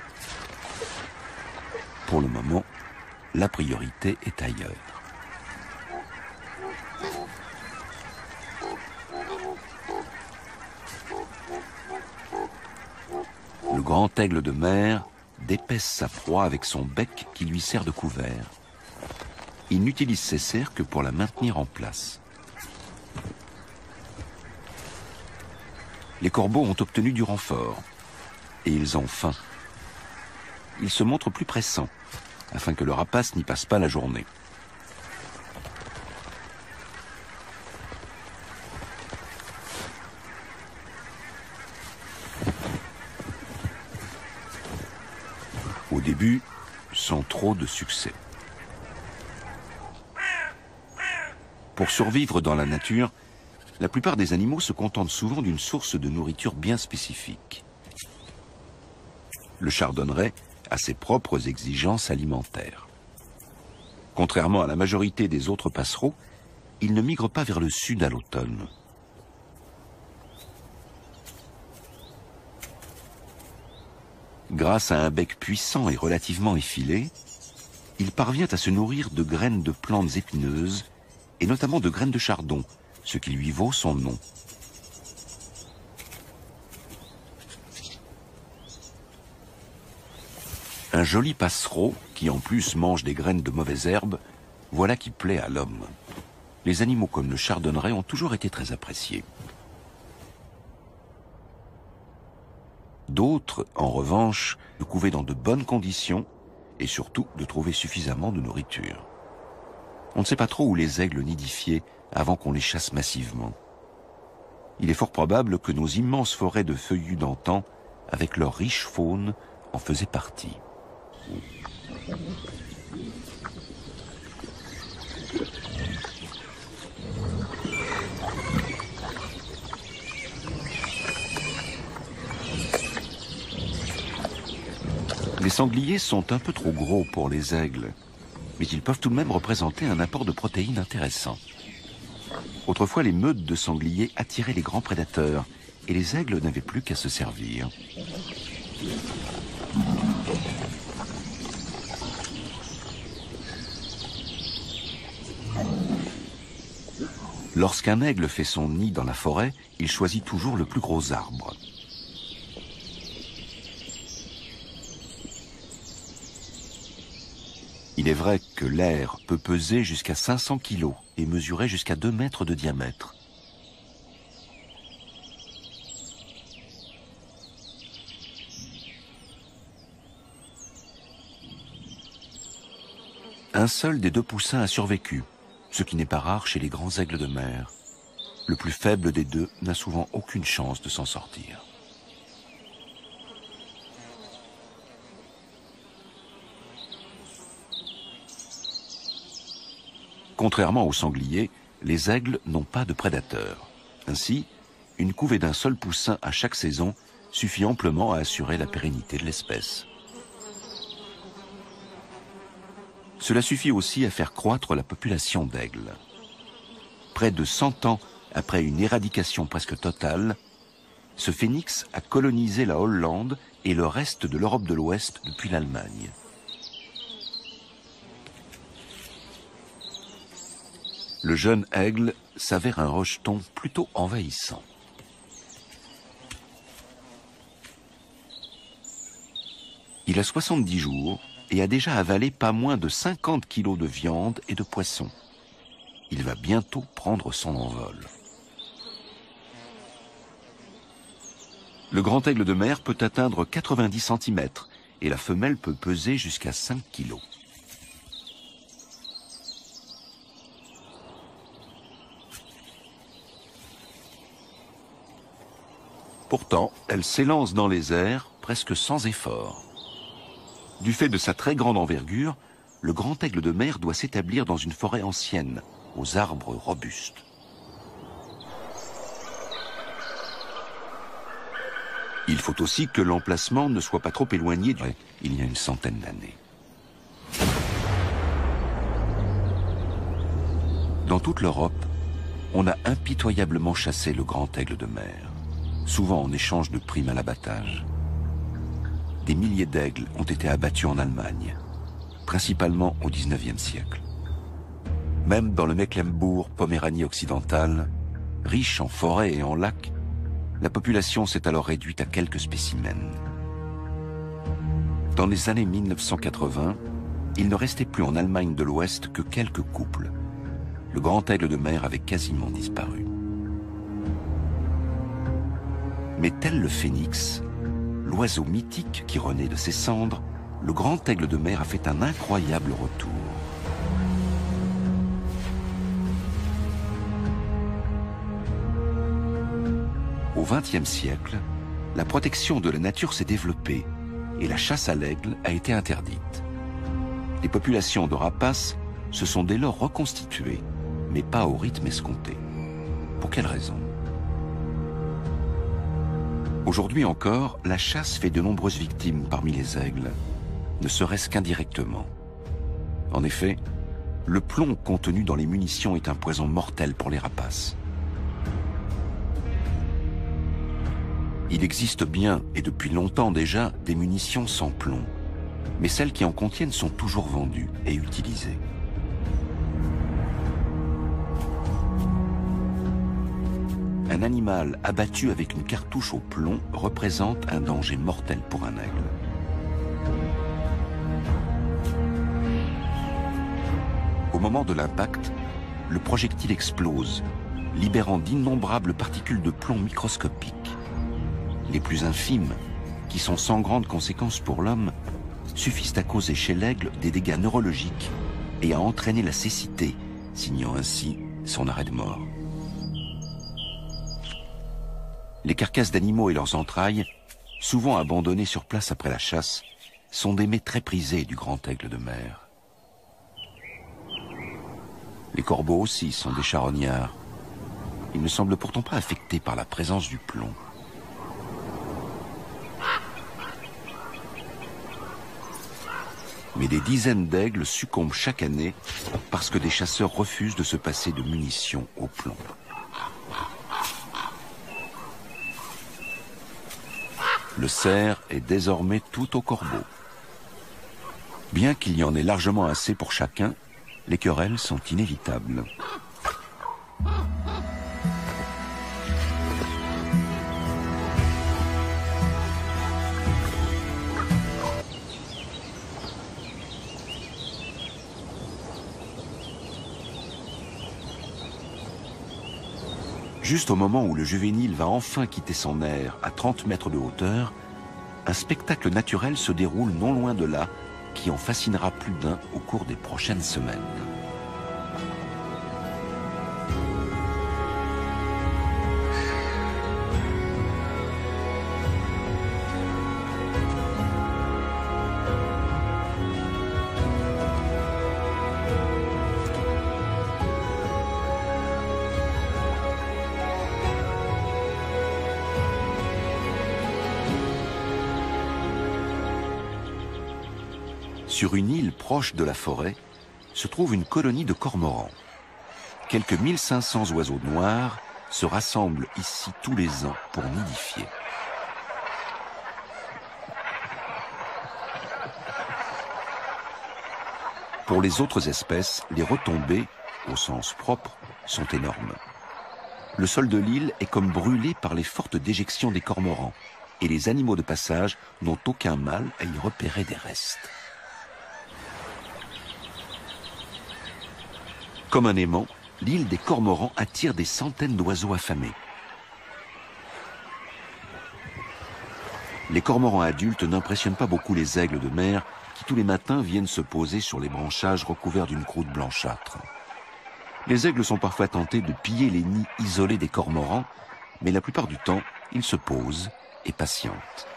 Pour le moment, la priorité est ailleurs. Le grand aigle de mer d'épaisse sa proie avec son bec qui lui sert de couvert. Il n'utilise ses serres que pour la maintenir en place. Les corbeaux ont obtenu du renfort et ils ont faim. Ils se montrent plus pressants afin que le rapace n'y passe pas la journée. Au début, sans trop de succès. Pour survivre dans la nature, la plupart des animaux se contentent souvent d'une source de nourriture bien spécifique. Le chardonneret a ses propres exigences alimentaires. Contrairement à la majorité des autres passereaux, il ne migre pas vers le sud à l'automne. Grâce à un bec puissant et relativement effilé, il parvient à se nourrir de graines de plantes épineuses, et notamment de graines de chardon, ce qui lui vaut son nom. Un joli passereau, qui en plus mange des graines de mauvaises herbes, voilà qui plaît à l'homme. Les animaux comme le chardonneret ont toujours été très appréciés. D'autres, en revanche, de couver dans de bonnes conditions et surtout de trouver suffisamment de nourriture. On ne sait pas trop où les aigles nidifiaient avant qu'on les chasse massivement. Il est fort probable que nos immenses forêts de feuillus d'antan, avec leur riche faune, en faisaient partie. Les sangliers sont un peu trop gros pour les aigles, mais ils peuvent tout de même représenter un apport de protéines intéressant. Autrefois, les meutes de sangliers attiraient les grands prédateurs, et les aigles n'avaient plus qu'à se servir. Lorsqu'un aigle fait son nid dans la forêt, il choisit toujours le plus gros arbre. Il est vrai que l'air peut peser jusqu'à cinq cents kilos et mesurer jusqu'à deux mètres de diamètre. Un seul des deux poussins a survécu, ce qui n'est pas rare chez les grands aigles de mer. Le plus faible des deux n'a souvent aucune chance de s'en sortir. Contrairement aux sangliers, les aigles n'ont pas de prédateurs. Ainsi, une couvée d'un seul poussin à chaque saison suffit amplement à assurer la pérennité de l'espèce. Cela suffit aussi à faire croître la population d'aigles. Près de cent ans après une éradication presque totale, ce phénix a colonisé la Hollande et le reste de l'Europe de l'Ouest depuis l'Allemagne. Le jeune aigle s'avère un rejeton plutôt envahissant. Il a soixante-dix jours et a déjà avalé pas moins de cinquante kilos de viande et de poisson. Il va bientôt prendre son envol. Le grand aigle de mer peut atteindre quatre-vingt-dix centimètres et la femelle peut peser jusqu'à cinq kilos. Pourtant, elle s'élance dans les airs presque sans effort. Du fait de sa très grande envergure, le grand aigle de mer doit s'établir dans une forêt ancienne, aux arbres robustes. Il faut aussi que l'emplacement ne soit pas trop éloigné du... il y a une centaine d'années. Dans toute l'Europe, on a impitoyablement chassé le grand aigle de mer, souvent en échange de primes à l'abattage. Des milliers d'aigles ont été abattus en Allemagne, principalement au dix-neuvième siècle. Même dans le Mecklembourg-Poméranie occidentale, riche en forêts et en lacs, la population s'est alors réduite à quelques spécimens. Dans les années mille neuf cent quatre-vingts, il ne restait plus en Allemagne de l'Ouest que quelques couples. Le grand aigle de mer avait quasiment disparu. Mais tel le phénix, l'oiseau mythique qui renaît de ses cendres, le grand aigle de mer a fait un incroyable retour. Au vingtième siècle, la protection de la nature s'est développée et la chasse à l'aigle a été interdite. Les populations de rapaces se sont dès lors reconstituées, mais pas au rythme escompté. Pour quelle raison ? Aujourd'hui encore, la chasse fait de nombreuses victimes parmi les aigles, ne serait-ce qu'indirectement. En effet, le plomb contenu dans les munitions est un poison mortel pour les rapaces. Il existe bien, et depuis longtemps déjà, des munitions sans plomb, mais celles qui en contiennent sont toujours vendues et utilisées. Un animal abattu avec une cartouche au plomb représente un danger mortel pour un aigle. Au moment de l'impact, le projectile explose, libérant d'innombrables particules de plomb microscopiques. Les plus infimes, qui sont sans grandes conséquences pour l'homme, suffisent à causer chez l'aigle des dégâts neurologiques et à entraîner la cécité, signant ainsi son arrêt de mort. Les carcasses d'animaux et leurs entrailles, souvent abandonnées sur place après la chasse, sont des mets très prisés du grand aigle de mer. Les corbeaux aussi sont des charognards. Ils ne semblent pourtant pas affectés par la présence du plomb. Mais des dizaines d'aigles succombent chaque année parce que des chasseurs refusent de se passer de munitions au plomb. Le cerf est désormais tout au corbeau. Bien qu'il y en ait largement assez pour chacun, les querelles sont inévitables. Juste au moment où le juvénile va enfin quitter son aire à trente mètres de hauteur, un spectacle naturel se déroule non loin de là, qui en fascinera plus d'un au cours des prochaines semaines. Sur une île proche de la forêt, se trouve une colonie de cormorans. Quelques mille cinq cents oiseaux noirs se rassemblent ici tous les ans pour nidifier. Pour les autres espèces, les retombées, au sens propre, sont énormes. Le sol de l'île est comme brûlé par les fortes déjections des cormorans, et les animaux de passage n'ont aucun mal à y repérer des restes. Comme un aimant, l'île des cormorans attire des centaines d'oiseaux affamés. Les cormorans adultes n'impressionnent pas beaucoup les aigles de mer qui tous les matins viennent se poser sur les branchages recouverts d'une croûte blanchâtre. Les aigles sont parfois tentés de piller les nids isolés des cormorans, mais la plupart du temps, ils se posent et patientent.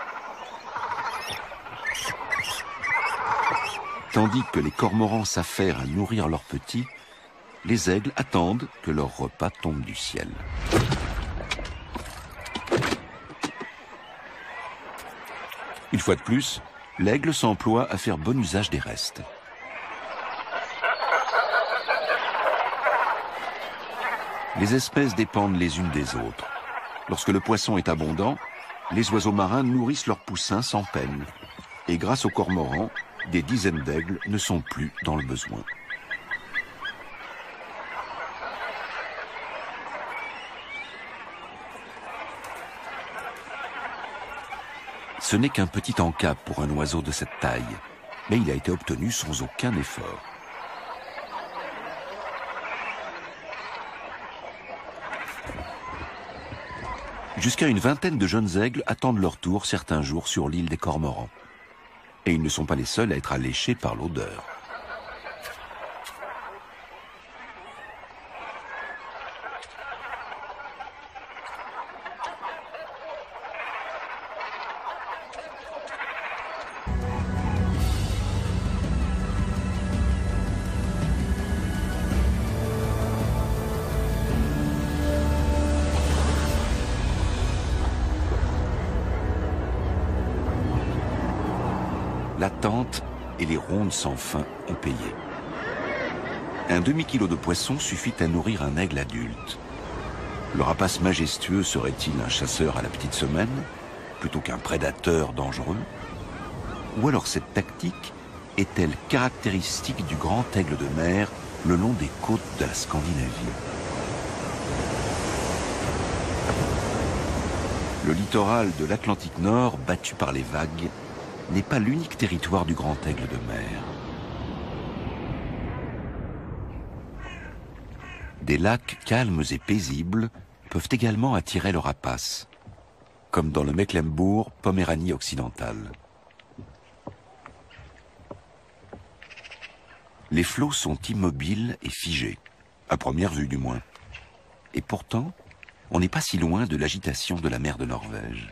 Tandis que les cormorans s'affairent à nourrir leurs petits, les aigles attendent que leur repas tombe du ciel. Une fois de plus, l'aigle s'emploie à faire bon usage des restes. Les espèces dépendent les unes des autres. Lorsque le poisson est abondant, les oiseaux marins nourrissent leurs poussins sans peine. Et grâce aux cormorans, des dizaines d'aigles ne sont plus dans le besoin. Ce n'est qu'un petit encas pour un oiseau de cette taille, mais il a été obtenu sans aucun effort. Jusqu'à une vingtaine de jeunes aigles attendent leur tour certains jours sur l'île des Cormorans. Et ils ne sont pas les seuls à être alléchés par l'odeur. L'attente et les rondes sans fin ont payé. Un demi-kilo de poisson suffit à nourrir un aigle adulte. Le rapace majestueux serait-il un chasseur à la petite semaine, plutôt qu'un prédateur dangereux? Ou alors cette tactique est-elle caractéristique du grand aigle de mer le long des côtes de la Scandinavie? Le littoral de l'Atlantique Nord, battu par les vagues, n'est pas l'unique territoire du grand aigle de mer. Des lacs calmes et paisibles peuvent également attirer le rapace, comme dans le Mecklembourg-Poméranie occidentale. Les flots sont immobiles et figés, à première vue du moins. Et pourtant, on n'est pas si loin de l'agitation de la mer de Norvège.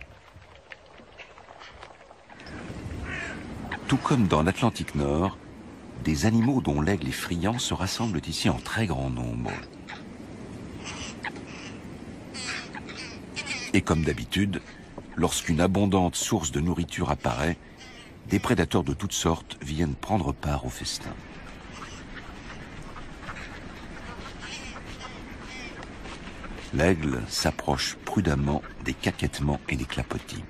Tout comme dans l'Atlantique Nord, des animaux dont l'aigle est friand se rassemblent ici en très grand nombre. Et comme d'habitude, lorsqu'une abondante source de nourriture apparaît, des prédateurs de toutes sortes viennent prendre part au festin. L'aigle s'approche prudemment des caquettements et des clapotis.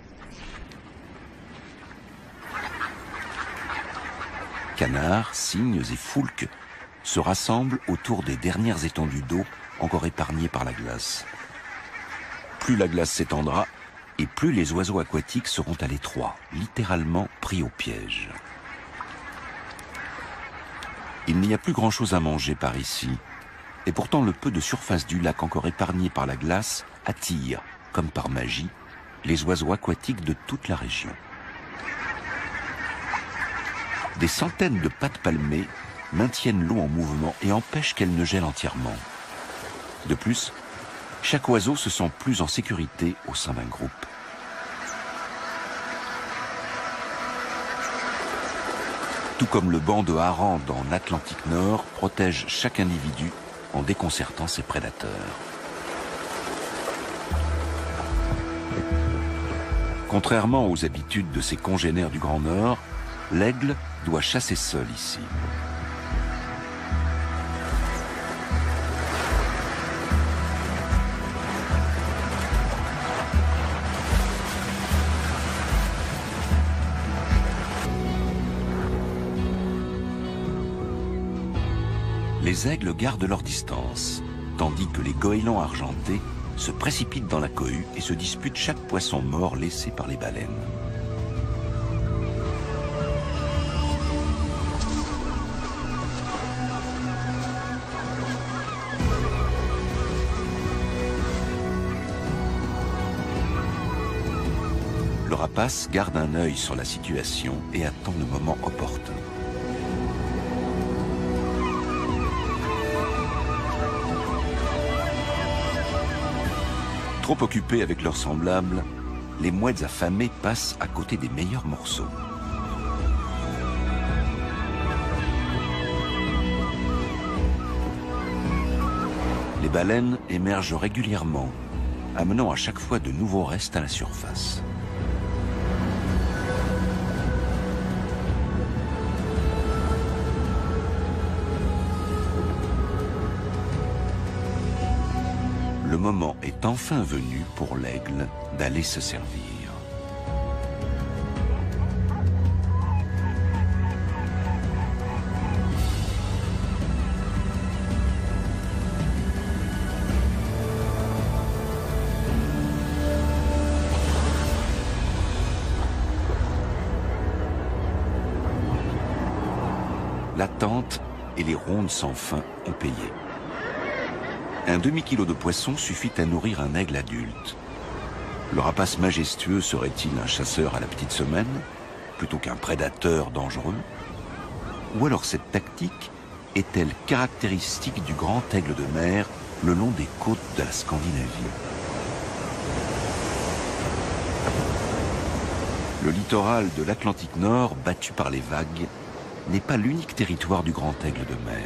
Canards, cygnes et foulques se rassemblent autour des dernières étendues d'eau encore épargnées par la glace. Plus la glace s'étendra, et plus les oiseaux aquatiques seront à l'étroit, littéralement pris au piège. Il n'y a plus grand-chose à manger par ici, et pourtant le peu de surface du lac encore épargné par la glace attire, comme par magie, les oiseaux aquatiques de toute la région. Des centaines de pattes palmées maintiennent l'eau en mouvement et empêchent qu'elle ne gèle entièrement. De plus, chaque oiseau se sent plus en sécurité au sein d'un groupe. Tout comme le banc de harengs dans l'Atlantique Nord protège chaque individu en déconcertant ses prédateurs. Contrairement aux habitudes de ses congénères du Grand Nord, l'aigle doit chasser seul ici. Les aigles gardent leur distance, tandis que les goélands argentés se précipitent dans la cohue et se disputent chaque poisson mort laissé par les baleines. Le rapace garde un œil sur la situation et attend le moment opportun. Trop occupés avec leurs semblables, les mouettes affamées passent à côté des meilleurs morceaux. Les baleines émergent régulièrement, amenant à chaque fois de nouveaux restes à la surface. Le moment est enfin venu pour l'aigle d'aller se servir. L'attente et les rondes sans fin ont payé. Un demi-kilo de poisson suffit à nourrir un aigle adulte. Le rapace majestueux serait-il un chasseur à la petite semaine, plutôt qu'un prédateur dangereux? Ou alors cette tactique est-elle caractéristique du grand aigle de mer le long des côtes de la Scandinavie? Le littoral de l'Atlantique Nord, battu par les vagues, n'est pas l'unique territoire du grand aigle de mer.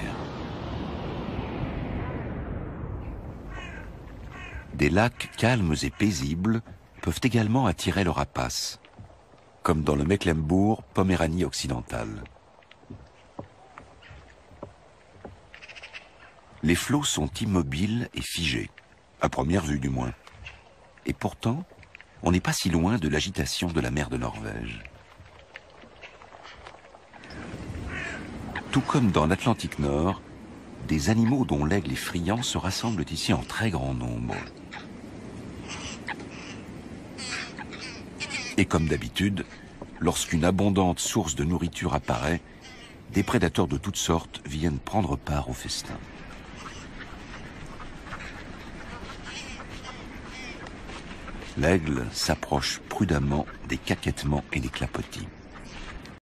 Des lacs calmes et paisibles peuvent également attirer le rapace, comme dans le Mecklembourg-Poméranie occidentale. Les flots sont immobiles et figés, à première vue du moins. Et pourtant, on n'est pas si loin de l'agitation de la mer de Norvège. Tout comme dans l'Atlantique Nord, des animaux dont l'aigle est friand se rassemblent ici en très grand nombre. Et comme d'habitude, lorsqu'une abondante source de nourriture apparaît, des prédateurs de toutes sortes viennent prendre part au festin. L'aigle s'approche prudemment des caquettements et des clapotis.